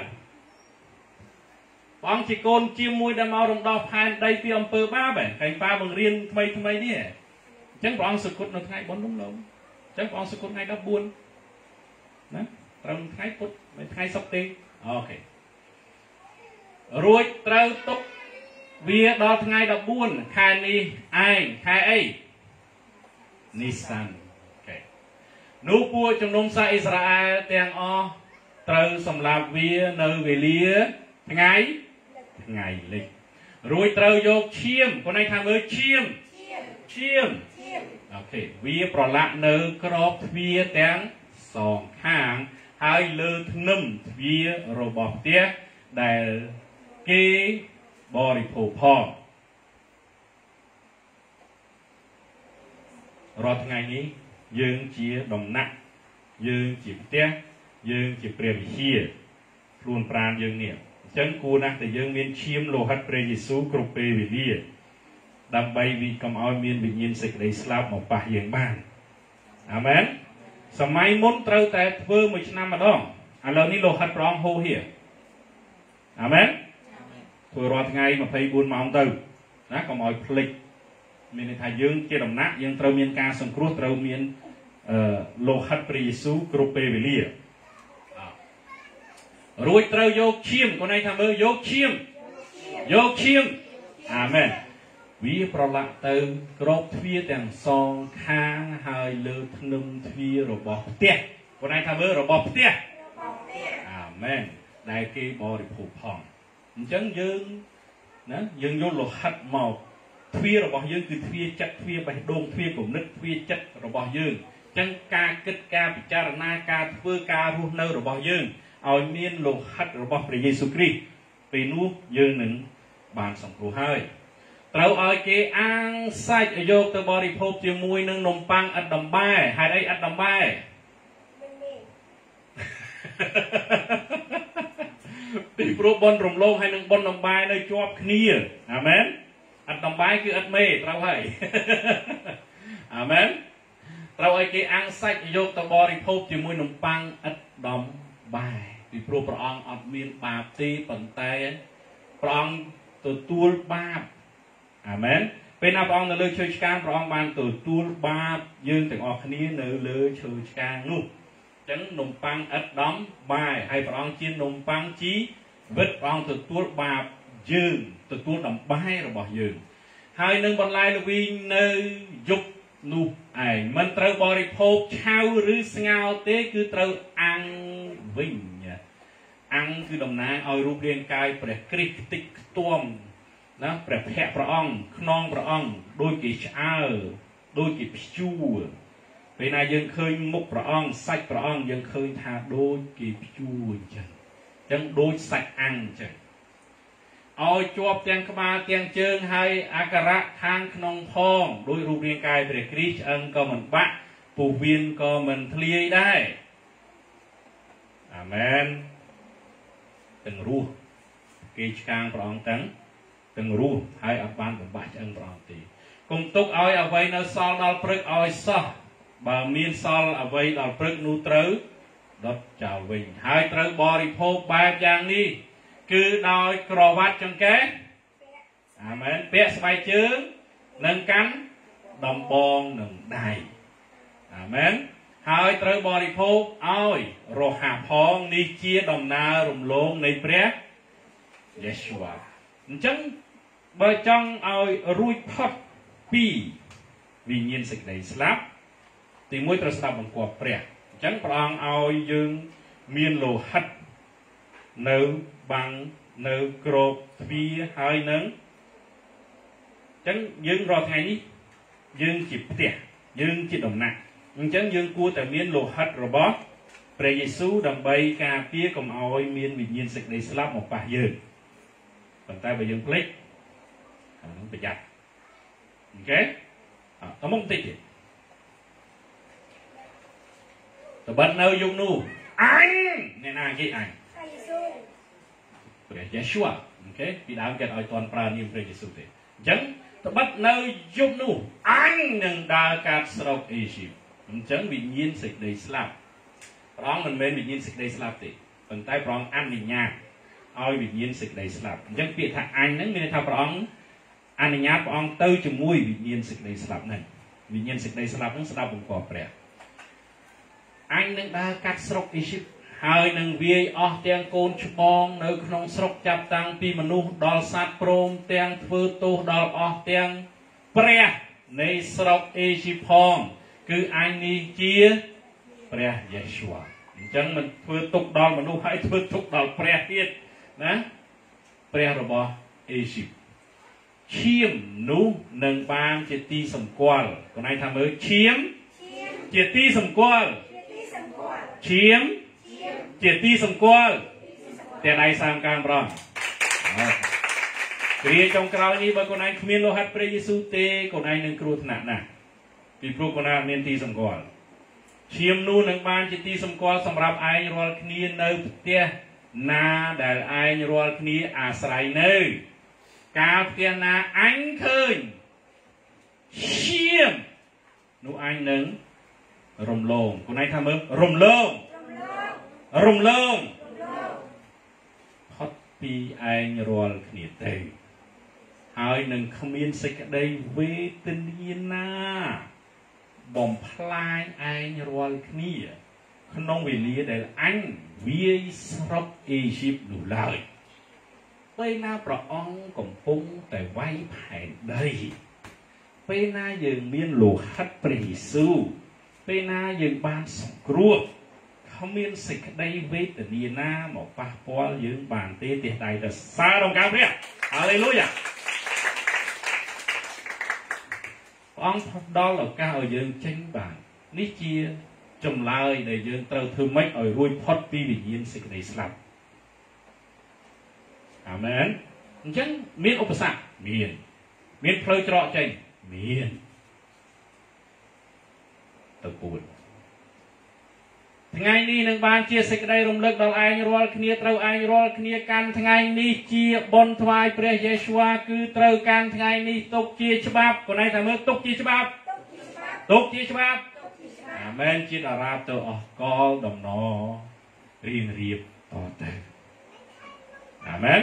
บางทีโกนเจียมมวยดำเอาลงดอกพายได้เพียงเปิดบ้าแบบใครป้าบางเรียนทำไมทำไมเนี่ยจังบางสกุลในไงบนนุ่มลงจังบางสกุลไงดอกบุญนะตรงไงพุทธไม่ไงสักตีโอเครวยเตาตุกเบียดอกไงดอกบุญใครนี่ไอ้ใครไอ้นิสันโอเคนูปูจงนมซาอิสราเอลเตียงอเตาสำหรับเวียเนเวเลียไงไงเลยรวยเตาโยกเชียมคนไหนทำเออเชียมเชียมโอเควีปลอละเนอกรอบวีแตงสองข้างให้เลือดนุ่มวีโรบอทเตี้ยได้เกบริโภคพอรอทั้งไงนี้ยืงเจียดมนักយើងជាផ្ទះយើងជាព្រះវិហារខ្លួនប្រាណយើងនេះអញ្ចឹងគួរណាស់តែយើងមានឈាមលោហិតព្រះយេស៊ូវគ្រប់ពេលវេលាដើម្បីវិកុំឲ្យមានវិញ្ញាណសេចក្តីស្លាប់មកប៉ះយើងបានអាមែនសម័យមុនត្រូវតែធ្វើមួយឆ្នាំម្ដងឥឡូវនេះលោហិតព្រះអង្គហូរហៀអាមែនធ្វើរាល់ថ្ងៃម្ភៃបួនម៉ោងទៅណាកុំឲ្យភ្លេចមានន័យថាយើងជាដំណាក់យើងត្រូវមានការសង្គ្រោះត្រូវមានអឺលោហិតព្រះយេស៊ូវគ្រប់ពេលវេលារួចត្រូវយកឈាមគាត់ន័យថាមើលយកឈាមយកឈាមអាមែនវាប្រឡាក់ទៅក្របទ្វារទាំងសងខាងហើយលើធ្នឹមទ្វាររបស់ផ្ទះគាត់ន័យថាមើលរបស់ផ្ទះអាមែនដែលគេបរិភោគផងអញ្ចឹងយើងណាយើងយកលោហិតមកទ្វាររបស់យើងគឺទ្វារចិត្តទ្វារបេះដូងទ្វារគំនិតទ្វារចិត្តរបស់យើងអញ្ចឹងការគិតការពិចារណាការធ្វើការរស់នៅរបស់យើងឲ្យមានលោហិតរបស់ព្រះយេស៊ូវគ្រីស្ទពេលនោះយើងនឹងបានសង្គ្រោះហើយត្រូវឲ្យគេអាំងសាច់យកទៅបរិភោគជាមួយនឹងនំប៉័ងឥតដំបែហេតុអីឥតដំបែពីព្រោះបុណ្យរំលងហើយនឹងបុណ្យដំបែនៅជាប់គ្នាអាមែនឥតដំបែគឺឥតមេត្រូវហើយអាមែនត្រូវឲ្យគេអាំងសាច់យកទៅបរិភោគជាមួយនំប៉័ងឥតដំបែពីព្រោះព្រះអង្គអត់មានបាបទេប៉ុន្តែព្រះអង្គទទួលបាបអាមែនពេលណាព្រះអង្គនៅលើឈើឆ្កាងព្រះអង្គបានទទួលបាបយើងទាំងអស់គ្នានៅលើឈើឆ្កាងនោះអញ្ចឹងនំប៉័ងឥតដំបែហើយព្រះអង្គជានំប៉័ងជីវិតព្រះអង្គទទួលបាបយើងទទួលដំបែរបស់យើងហើយនឹងបន្លែល្វីងនៅយប់នោះឯងមិនត្រូវបរិភោគឆៅឬស្ងោរទេគឺត្រូវអាំងវិញអាំងគឺតំណាងឲ្យរូបរាងកាយព្រះគ្រីស្ទខ្ទេចខ្ទាំណាព្រះភ័ក្ត្រព្រះអង្គខ្នងព្រះអង្គដូចគេឆ្អើដូចគេព្យួរពេលណាយើងឃើញមុខព្រះអង្គសាច់ព្រះអង្គយើងឃើញថាដូចគេព្យួរអញ្ចឹងអញ្ចឹងដូចសាច់អាំងអញ្ចឹងឲ្យជាប់ទាំងក្បាលទាំងជើងហើយអក្ខរៈខាងក្នុងផងដោយរូបរាងកាយព្រះគ្រីស្ទឆ្អឹងក៏មិនបាក់ពោះវៀនក៏មិនធ្លាយដែរអាមែនទាំងរស់គេឆ្កាងព្រះអង្គទាំងទាំងរស់ហើយអត់បានបំបត្តិឆ្អឹងព្រះអង្គទេកុំទុកឲ្យអ្វីនៅសល់ដល់ព្រឹកឲ្យសោះបើមានសល់អ្វីដល់ព្រឹកនោះត្រូវដុតចោលវិញហើយត្រូវបរិភោគបែបយ៉ាងនេះគឺដោយក្រវ៉ាត់ចង្កេះអាមែនពាក់ស្បែកជើងនិងកាន់ដំបងនិងដៃអាមែនហើយត្រូវបរិភោគឲ្យរហ័សផងនេះជាដំណើររំលងនៃព្រះយេស៊ូវអញ្ចឹងបើចង់ឲ្យរួចផុតពីវិញ្ញាណសេចក្តីស្លាប់ទីមួយត្រូវស្ដាប់បង្គាប់ព្រះអញ្ចឹងព្រះអង្គឲ្យយើងមានលោហិតនៅបាំងនៅក្របទ្វារហើយនឹងអញ្ចឹងយើងរាល់ថ្ងៃនេះយើងជាផ្ទះយើងជាដំណាក់អញ្ចឹងយើងគួរតែមានលោហិតរបស់ព្រះយេស៊ូវដើម្បីការពារកុំឲ្យមានវិញ្ញាណសេចក្តីស្លាប់មកប៉ះយើងប៉ុន្តែបើយើងភ្លេចអានោះប្រយ័ត្នអូខេតើមកបន្តិចទៀតតបិតនៅយប់នោះអញអ្នកណាគេអញព្រះយេស៊ូវអូខេពីដើមគេឲ្យតន់ប្រើនាមព្រះយេស៊ូវទេអញ្ចឹងតបិតនៅយប់នោះអញនឹងដើរកាត់ស្រុកអេស៊ីបអញ្ចឹងវិញ្ញាណសេចក្តីស្លាប់ព្រះអង្គមិនមែនវិញ្ញាណសេចក្តីស្លាប់ទេប៉ុន្តែព្រះអង្គអនុញ្ញាតឲ្យវិញ្ញាណសេចក្តីស្លាប់អញ្ចឹងពាក្យថាអញហ្នឹងមានន័យថាព្រះអង្គអនុញ្ញាតព្រះអង្គទៅជាមួយវិញ្ញាណសេចក្តីស្លាប់ហ្នឹងវិញ្ញាណសេចក្តីស្លាប់ហ្នឹងស្ដាប់បង្គាប់ព្រះអញនឹងដើរកាត់ស្រុកអេស៊ីបហើយនឹងវាយអស់ទាំងកូនច្បងនៅក្នុងស្រុកចាប់តាំងពីមនុស្សដល់សត្វព្រមទាំងធ្វើទោសដល់អស់ទាំងព្រះនៃស្រុកអេស៊ីបផងគឺអញនេះជាព្រះយេស៊ូវអញ្ចឹងមិនធ្វើទុកដល់មនុស្សហើយធ្វើទុកដល់ព្រះទៀតណាព្រះរបស់អេស៊ីបឈាមនោះនឹងបានជាទីសម្គាល់កន្លែងថាមើលឈាមជាទីសម្គាល់ឈាមជាទីសម្គាល់តែដៃសាមកាងប្រងគ្រាចុងក្រោយនេះបើកូនឯងគ្មានលោហិតព្រះយេស៊ូវទេកូនឯងនឹងគ្រោះថ្នាក់ណាស់ពីព្រោះកូនឯងមានទីសម្គាល់ឈឈាមនោះនឹងបានជាទីសម្គាល់សម្រាប់ឯងរាល់គ្នានៅផ្ទះណាដែលឯងរាល់គ្នាអាស្រ័យនៅកាលផ្ទះណាអញឃើញឈាមនោះអញនឹងរំលងខ្លួនឯងថាមើលរំលងរំលងផុតពីឯងរាល់គ្នាទៅហើយនឹងគ្មានសេចក្តីវេទនាណាបំផ្លាញឯងរាល់គ្នាក្នុងវេលាដែលអញវាយស្រុកអេស៊ីបនោះឡើយពេលណាព្រះអង្គកំពុងតែវាយផែនដីពេលណាយើងមានលោហិតព្រះយេស៊ូវពេលណាយើងបានសង្គ្រោះគ្មានសេចក្តីវេទនាណាមកប៉ះពាល់យើងបានទេទេដៃទៅសាររំកាព្រះហាឡេលូយ៉ាព្រះអង្គផ្ដល់ឱកាសឲ្យយើងចេញបាននេះជាចម្លើយដែលយើងត្រូវធ្វើម៉េចឲ្យរួចផុតពីវិញ្ញាណសេចក្តីស្លាប់អាមែនអញ្ចឹងមានឧបសគ្គមានមានផ្លូវច្រកចេញមានទៅពួតថ្ងៃនេះនឹងបានជាសេចក្តីរំលឹកដល់ឯងរាល់គ្នាត្រូវឯងរាល់គ្នាកាន់ថ្ងៃនេះជាបុណ្យថ្វាយព្រះយេស៊ូវគឺត្រូវកាន់ថ្ងៃនេះទុកជាច្បាប់คนไหนថាមើលទុកជាច្បាប់ទុកជាច្បាប់អាមែនជាតារាបទៅអស់កលដំណរៀងរៀបតទៅអាមែន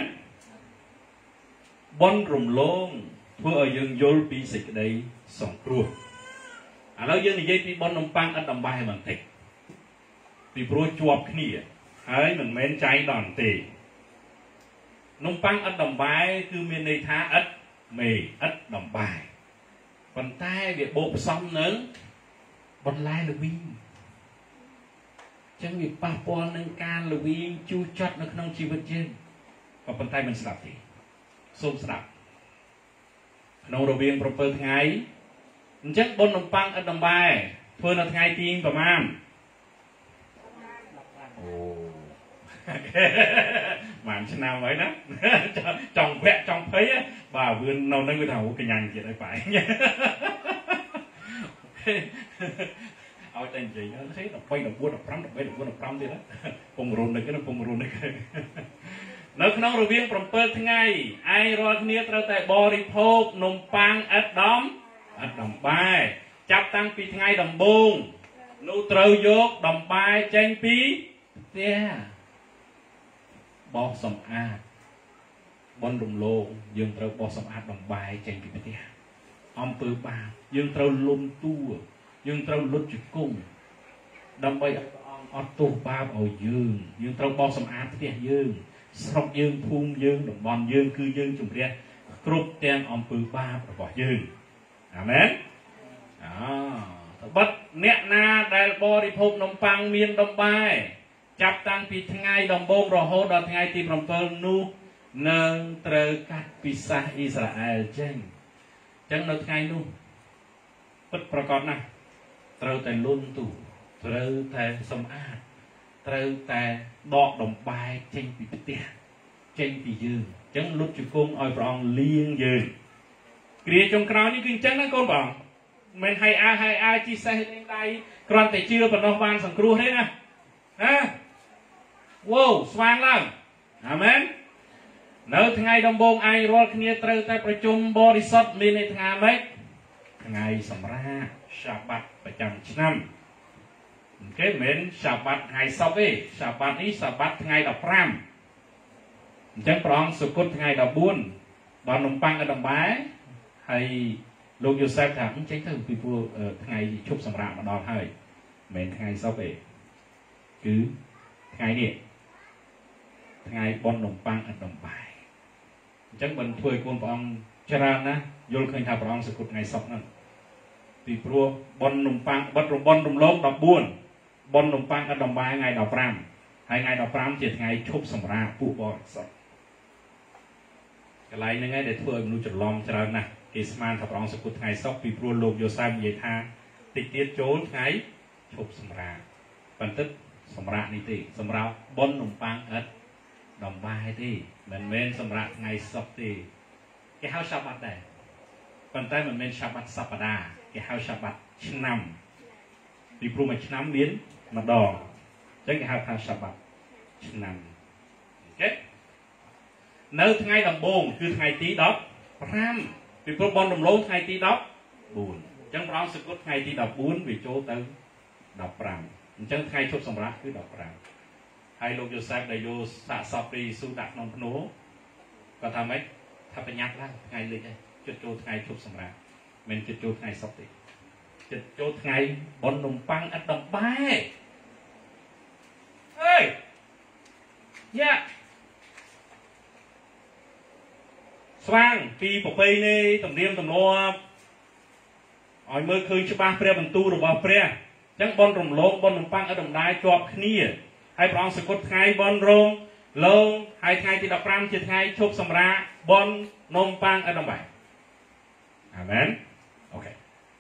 បុណ្យរំលងធ្វើឲ្យយើងយល់ពីសេចក្តីសង្គ្រោះឥឡូវយើងនិយាយពីបុណ្យនំប៉័ងឥតដំបែបន្តិចពីព្រោះជាប់គ្នាហើយមិនមែនចៃដន្យទេនំប៉័ងឥតដំបែគឺមានន័យថាឥតមេឥតដំបែប៉ុន្តែវាបូកផ្សំនឹងបន្លែល្វីងចឹងវាប៉ះពាល់នឹងការល្វីងជូរចត់នៅក្នុងជីវិតយើងក៏ប៉ុន្តែមិនស្ដាប់ទេសូមស្ដាប់ក្នុងរវាងប្រពើថ្ងៃអញ្ចឹងបុណ្យនំប៉័ងឥតដំបែធ្វើនៅថ្ងៃទីប្រមាណអូបានឆ្នាំហើយណាចង់វែកចង់ភ័យបាទវឿននៅនឹងវាថាអូកញ្ញាញ់ទៀតហើយបែរឲ្យតែនិយាយហ្នឹងទេដល់ពីដប់បួនដប់ប្រាំដប់បីដប់បួនដប់ប្រាំទៀតណាពងរុននេះពងរុននេះនៅក្នុងរវាងប្រពើថ្ងៃឯងរាល់គ្នាត្រូវតែបរិភោគនំប៉័ងឥតដំឥតដំបែចាប់តាំងពីថ្ងៃដំបូងនោះត្រូវយកដំបែចេញពីផ្ទះបោសសម្អាតបនរំលោងយើងត្រូវបោសសម្អាតដំបែចេញពីផ្ទះអំពើបាបយើងត្រូវលំតួយើងត្រូវលុតជង្គង់ដើម្បីឲ្យព្រះអង្គអត់ទោសបាបឲ្យយើងយើងត្រូវបោសសម្អាតផ្ទះយើងស្រុកយើងភូមិយើងតំបន់យើងគឺយើងជំរះគ្រប់ទាំងអំពើបាបរបស់យើងអាមែនអើត្បិតអ្នកណាដែលបរិភោគនំប៉័ងមានដំបែចាប់តាំងពីថ្ងៃដំបូងរហូតដល់ថ្ងៃទីប្រាំពីរនោះនឹងត្រូវកាត់ពិសាសអ៊ីស្រាអែលចេញអញ្ចឹងនៅថ្ងៃនោះពិតប្រាកដណាស់ត្រូវតែលន់ទូត្រូវតែសម្អាតត្រូវតែដកដំបែចេញពីផ្ទះចេញពីយើងអញ្ចឹងលុតជង្គង់ឲ្យព្រះអង្គលាងយើងគ្រាចុងក្រោយនេះគឺអញ្ចឹងណាកូនបងមិនឲ្យអាឲ្យអាជីសេះលេងដៃគ្រាន់តែជឿប៉ុណ្ណោះបានសង្គ្រោះទេណាណាវ៉ូស្វាងឡើងអាមែននៅថ្ងៃដំបូងឯងរាល់គ្នាត្រូវតែប្រជុំបរិសុទ្ធមានន័យថាម៉េចថ្ងៃសម្រាកសាបាតប្រចាំឆ្នាំគេមិនមែនសាបាតថ្ងៃសុក្រទេសាបាតនេះសាបាតថ្ងៃដប់ប្រាំអញ្ចឹងព្រះអង្គសុគតថ្ងៃដប់បួនដល់នំប៉័ងឲ្យដំបែហើយលោកយូសេបថាអញ្ចឹងទៅពីព្រោះថ្ងៃឈប់សម្រាកមកដល់ហើយមិនមែនថ្ងៃសុក្រទេគឺថ្ងៃនេះថ្ងៃបុណ្យនំប៉័ងឲ្យដំបែអញ្ចឹងមិនធ្វើឲ្យកូនព្រះអង្គច្រើនណាយល់ឃើញថាព្រះអង្គសុគតថ្ងៃសុក្រហ្នឹងពីព្រោះបុណ្យនំប៉័ងបិទរបុណ្យរំលងដប់បួនបុណ្យនំប៉័ងឥតដំបែថ្ងៃដប់ប្រាំហើយថ្ងៃដប់ប្រាំជាថ្ងៃឈប់សម្រាកពួកបរិសុទ្ធកន្លែងហ្នឹងឯងដែលធ្វើឲ្យមនុស្សច្រឡំច្រើនណាស់គេស្មានថាព្រះអង្គសុគតថ្ងៃសុក្រពីព្រោះលោកយូសាបនិយាយថាតិចទៀតចូលថ្ងៃឈប់សម្រាកបន្តិចសម្រាកនេះទេសម្រាប់បុណ្យនំប៉័ងឥតដំបែទេមិនមែនសម្រាប់ថ្ងៃសុក្រទេគេហៅសាបាតដែរប៉ុន្តែមិនមែនសាបាតសប្តាហ៍គេហៅសាបាតឆ្នាំពីព្រោះមួយឆ្នាំមានម្ដងអញ្ចឹងគេហៅថាសាបាត់ឆ្នាំអូខេនៅថ្ងៃដំបូងគឺថ្ងៃទីដប់ប្រាំពីព្រោះបនដំឡូងថ្ងៃទីដប់បួនអញ្ចឹងព្រះអង្គសក្ដថ្ងៃទីដប់បួនវាចូលទៅដប់ប្រាំអញ្ចឹងថ្ងៃឈប់សម្រាកគឺដប់ប្រាំហើយលោកយូសែបដែលយកសាកសពពីស៊ូដាក់ក្នុងភ្នូគាត់ថាម៉េចថាបញ្ញត្តិឡើងថ្ងៃលេខហើយចិត្តចូលថ្ងៃឈប់សម្រាកមិនចិត្តចូលថ្ងៃសុក្រទេចិត្តចូលថ្ងៃបននំប៉័ងឥតដំបែអើយយ៉ាស្វាងពីប្រពៃណីទំនៀមទម្លាប់ឲ្យមើលឃើញច្បាស់ព្រះបន្ទូលរបស់ព្រះអញ្ចឹងបនរំលងបននំប៉័ងឥតដំដែរជាប់គ្នាហើយព្រះអង្គសក្ដថ្ងៃបនរងលងហើយថ្ងៃទីដប់ប្រាំជាថ្ងៃឈប់សម្រាកបននំប៉័ងឥតដំបែអាមែនអូខេ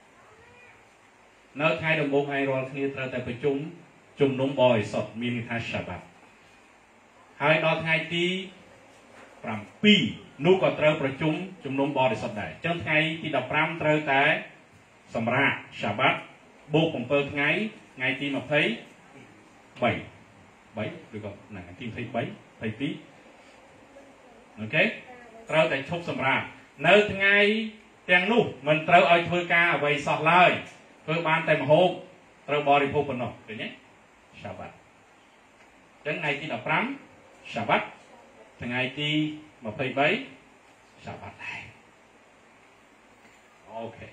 នៅថ្ងៃដំបូងហើយរាល់គ្នាត្រូវតែប្រជុំជំនុំបរិសុទ្ធមានន័យថាសាបាត់ហើយដល់ថ្ងៃទីប្រាំពីរនោះក៏ត្រូវប្រជុំជំនុំបរិសុទ្ធដែរអញ្ចឹងថ្ងៃទីដប់ប្រាំត្រូវតែសម្រាប់សាបាត់បូក7ថ្ងៃថ្ងៃទី23 3ឬក៏ថ្ងៃទី23 22អូខេត្រូវតែឈប់សម្រាប់នៅថ្ងៃទាំងនោះមិនត្រូវឲ្យធ្វើការអ្វីសោះឡើយធ្វើបានតែម្ហូបត្រូវបរិភោគប៉ុណ្ណោះឃើញទេសាបាត់អញ្ចឹងថ្ងៃទីដប់ប្រាំសាបាត់ថ្ងៃទី23សាបាត់ដែរអូខេ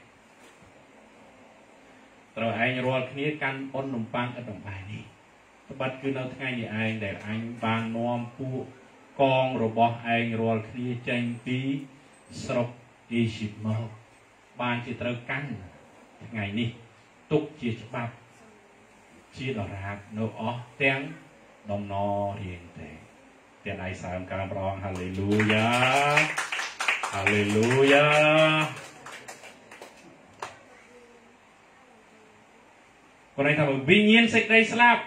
ត្រូវឯងរាល់គ្នាកាន់អុននំប៉័ងឥតដំបែនេះត្បិតគឺនៅថ្ងៃនេះឯងដែលអញបាននាំពួកកងរបស់ឯងរាល់គ្នាចេញពីស្រុកអ៊ីស៊ីបមកបានជាត្រូវកាន់ថ្ងៃនេះទុកជាច្បាប់ជាដរាបនៅអស់ទាំងដំណររៀងទេទាំងដៃសើមការប្រងហាឡេលូយ៉ាហាឡេលូយ៉ាគាត់ថាវិញ្ញាណសេចក្តីស្លាប់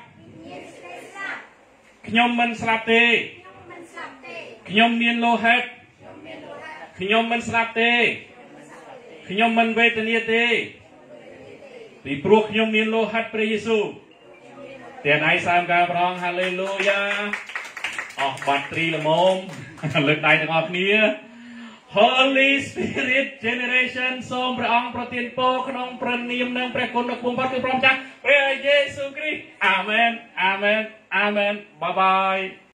ខ្ញុំមិនស្លាប់ទេខ្ញុំមានលោហិតខ្ញុំមិនស្លាប់ទេខ្ញុំមិនវេទនាទេពីព្រោះខ្ញុំមានលោហិតព្រះយេស៊ូវទាំងដៃសើមការប្រងហាឡេលូយ៉ាអស់បាត់ត្រីល្មមលើកដៃទាំងអស់គ្នា Holy Spirit Generation សូមព្រះអង្គប្រទានពរក្នុងព្រះនាមនិងព្រះគុណដ៏ខ្ពង់បំផុតគឺព្រះម្ចាស់ព្រះយេស៊ូវគ្រីស្ទអាមែនអាមែនអាមែនបាយបាយ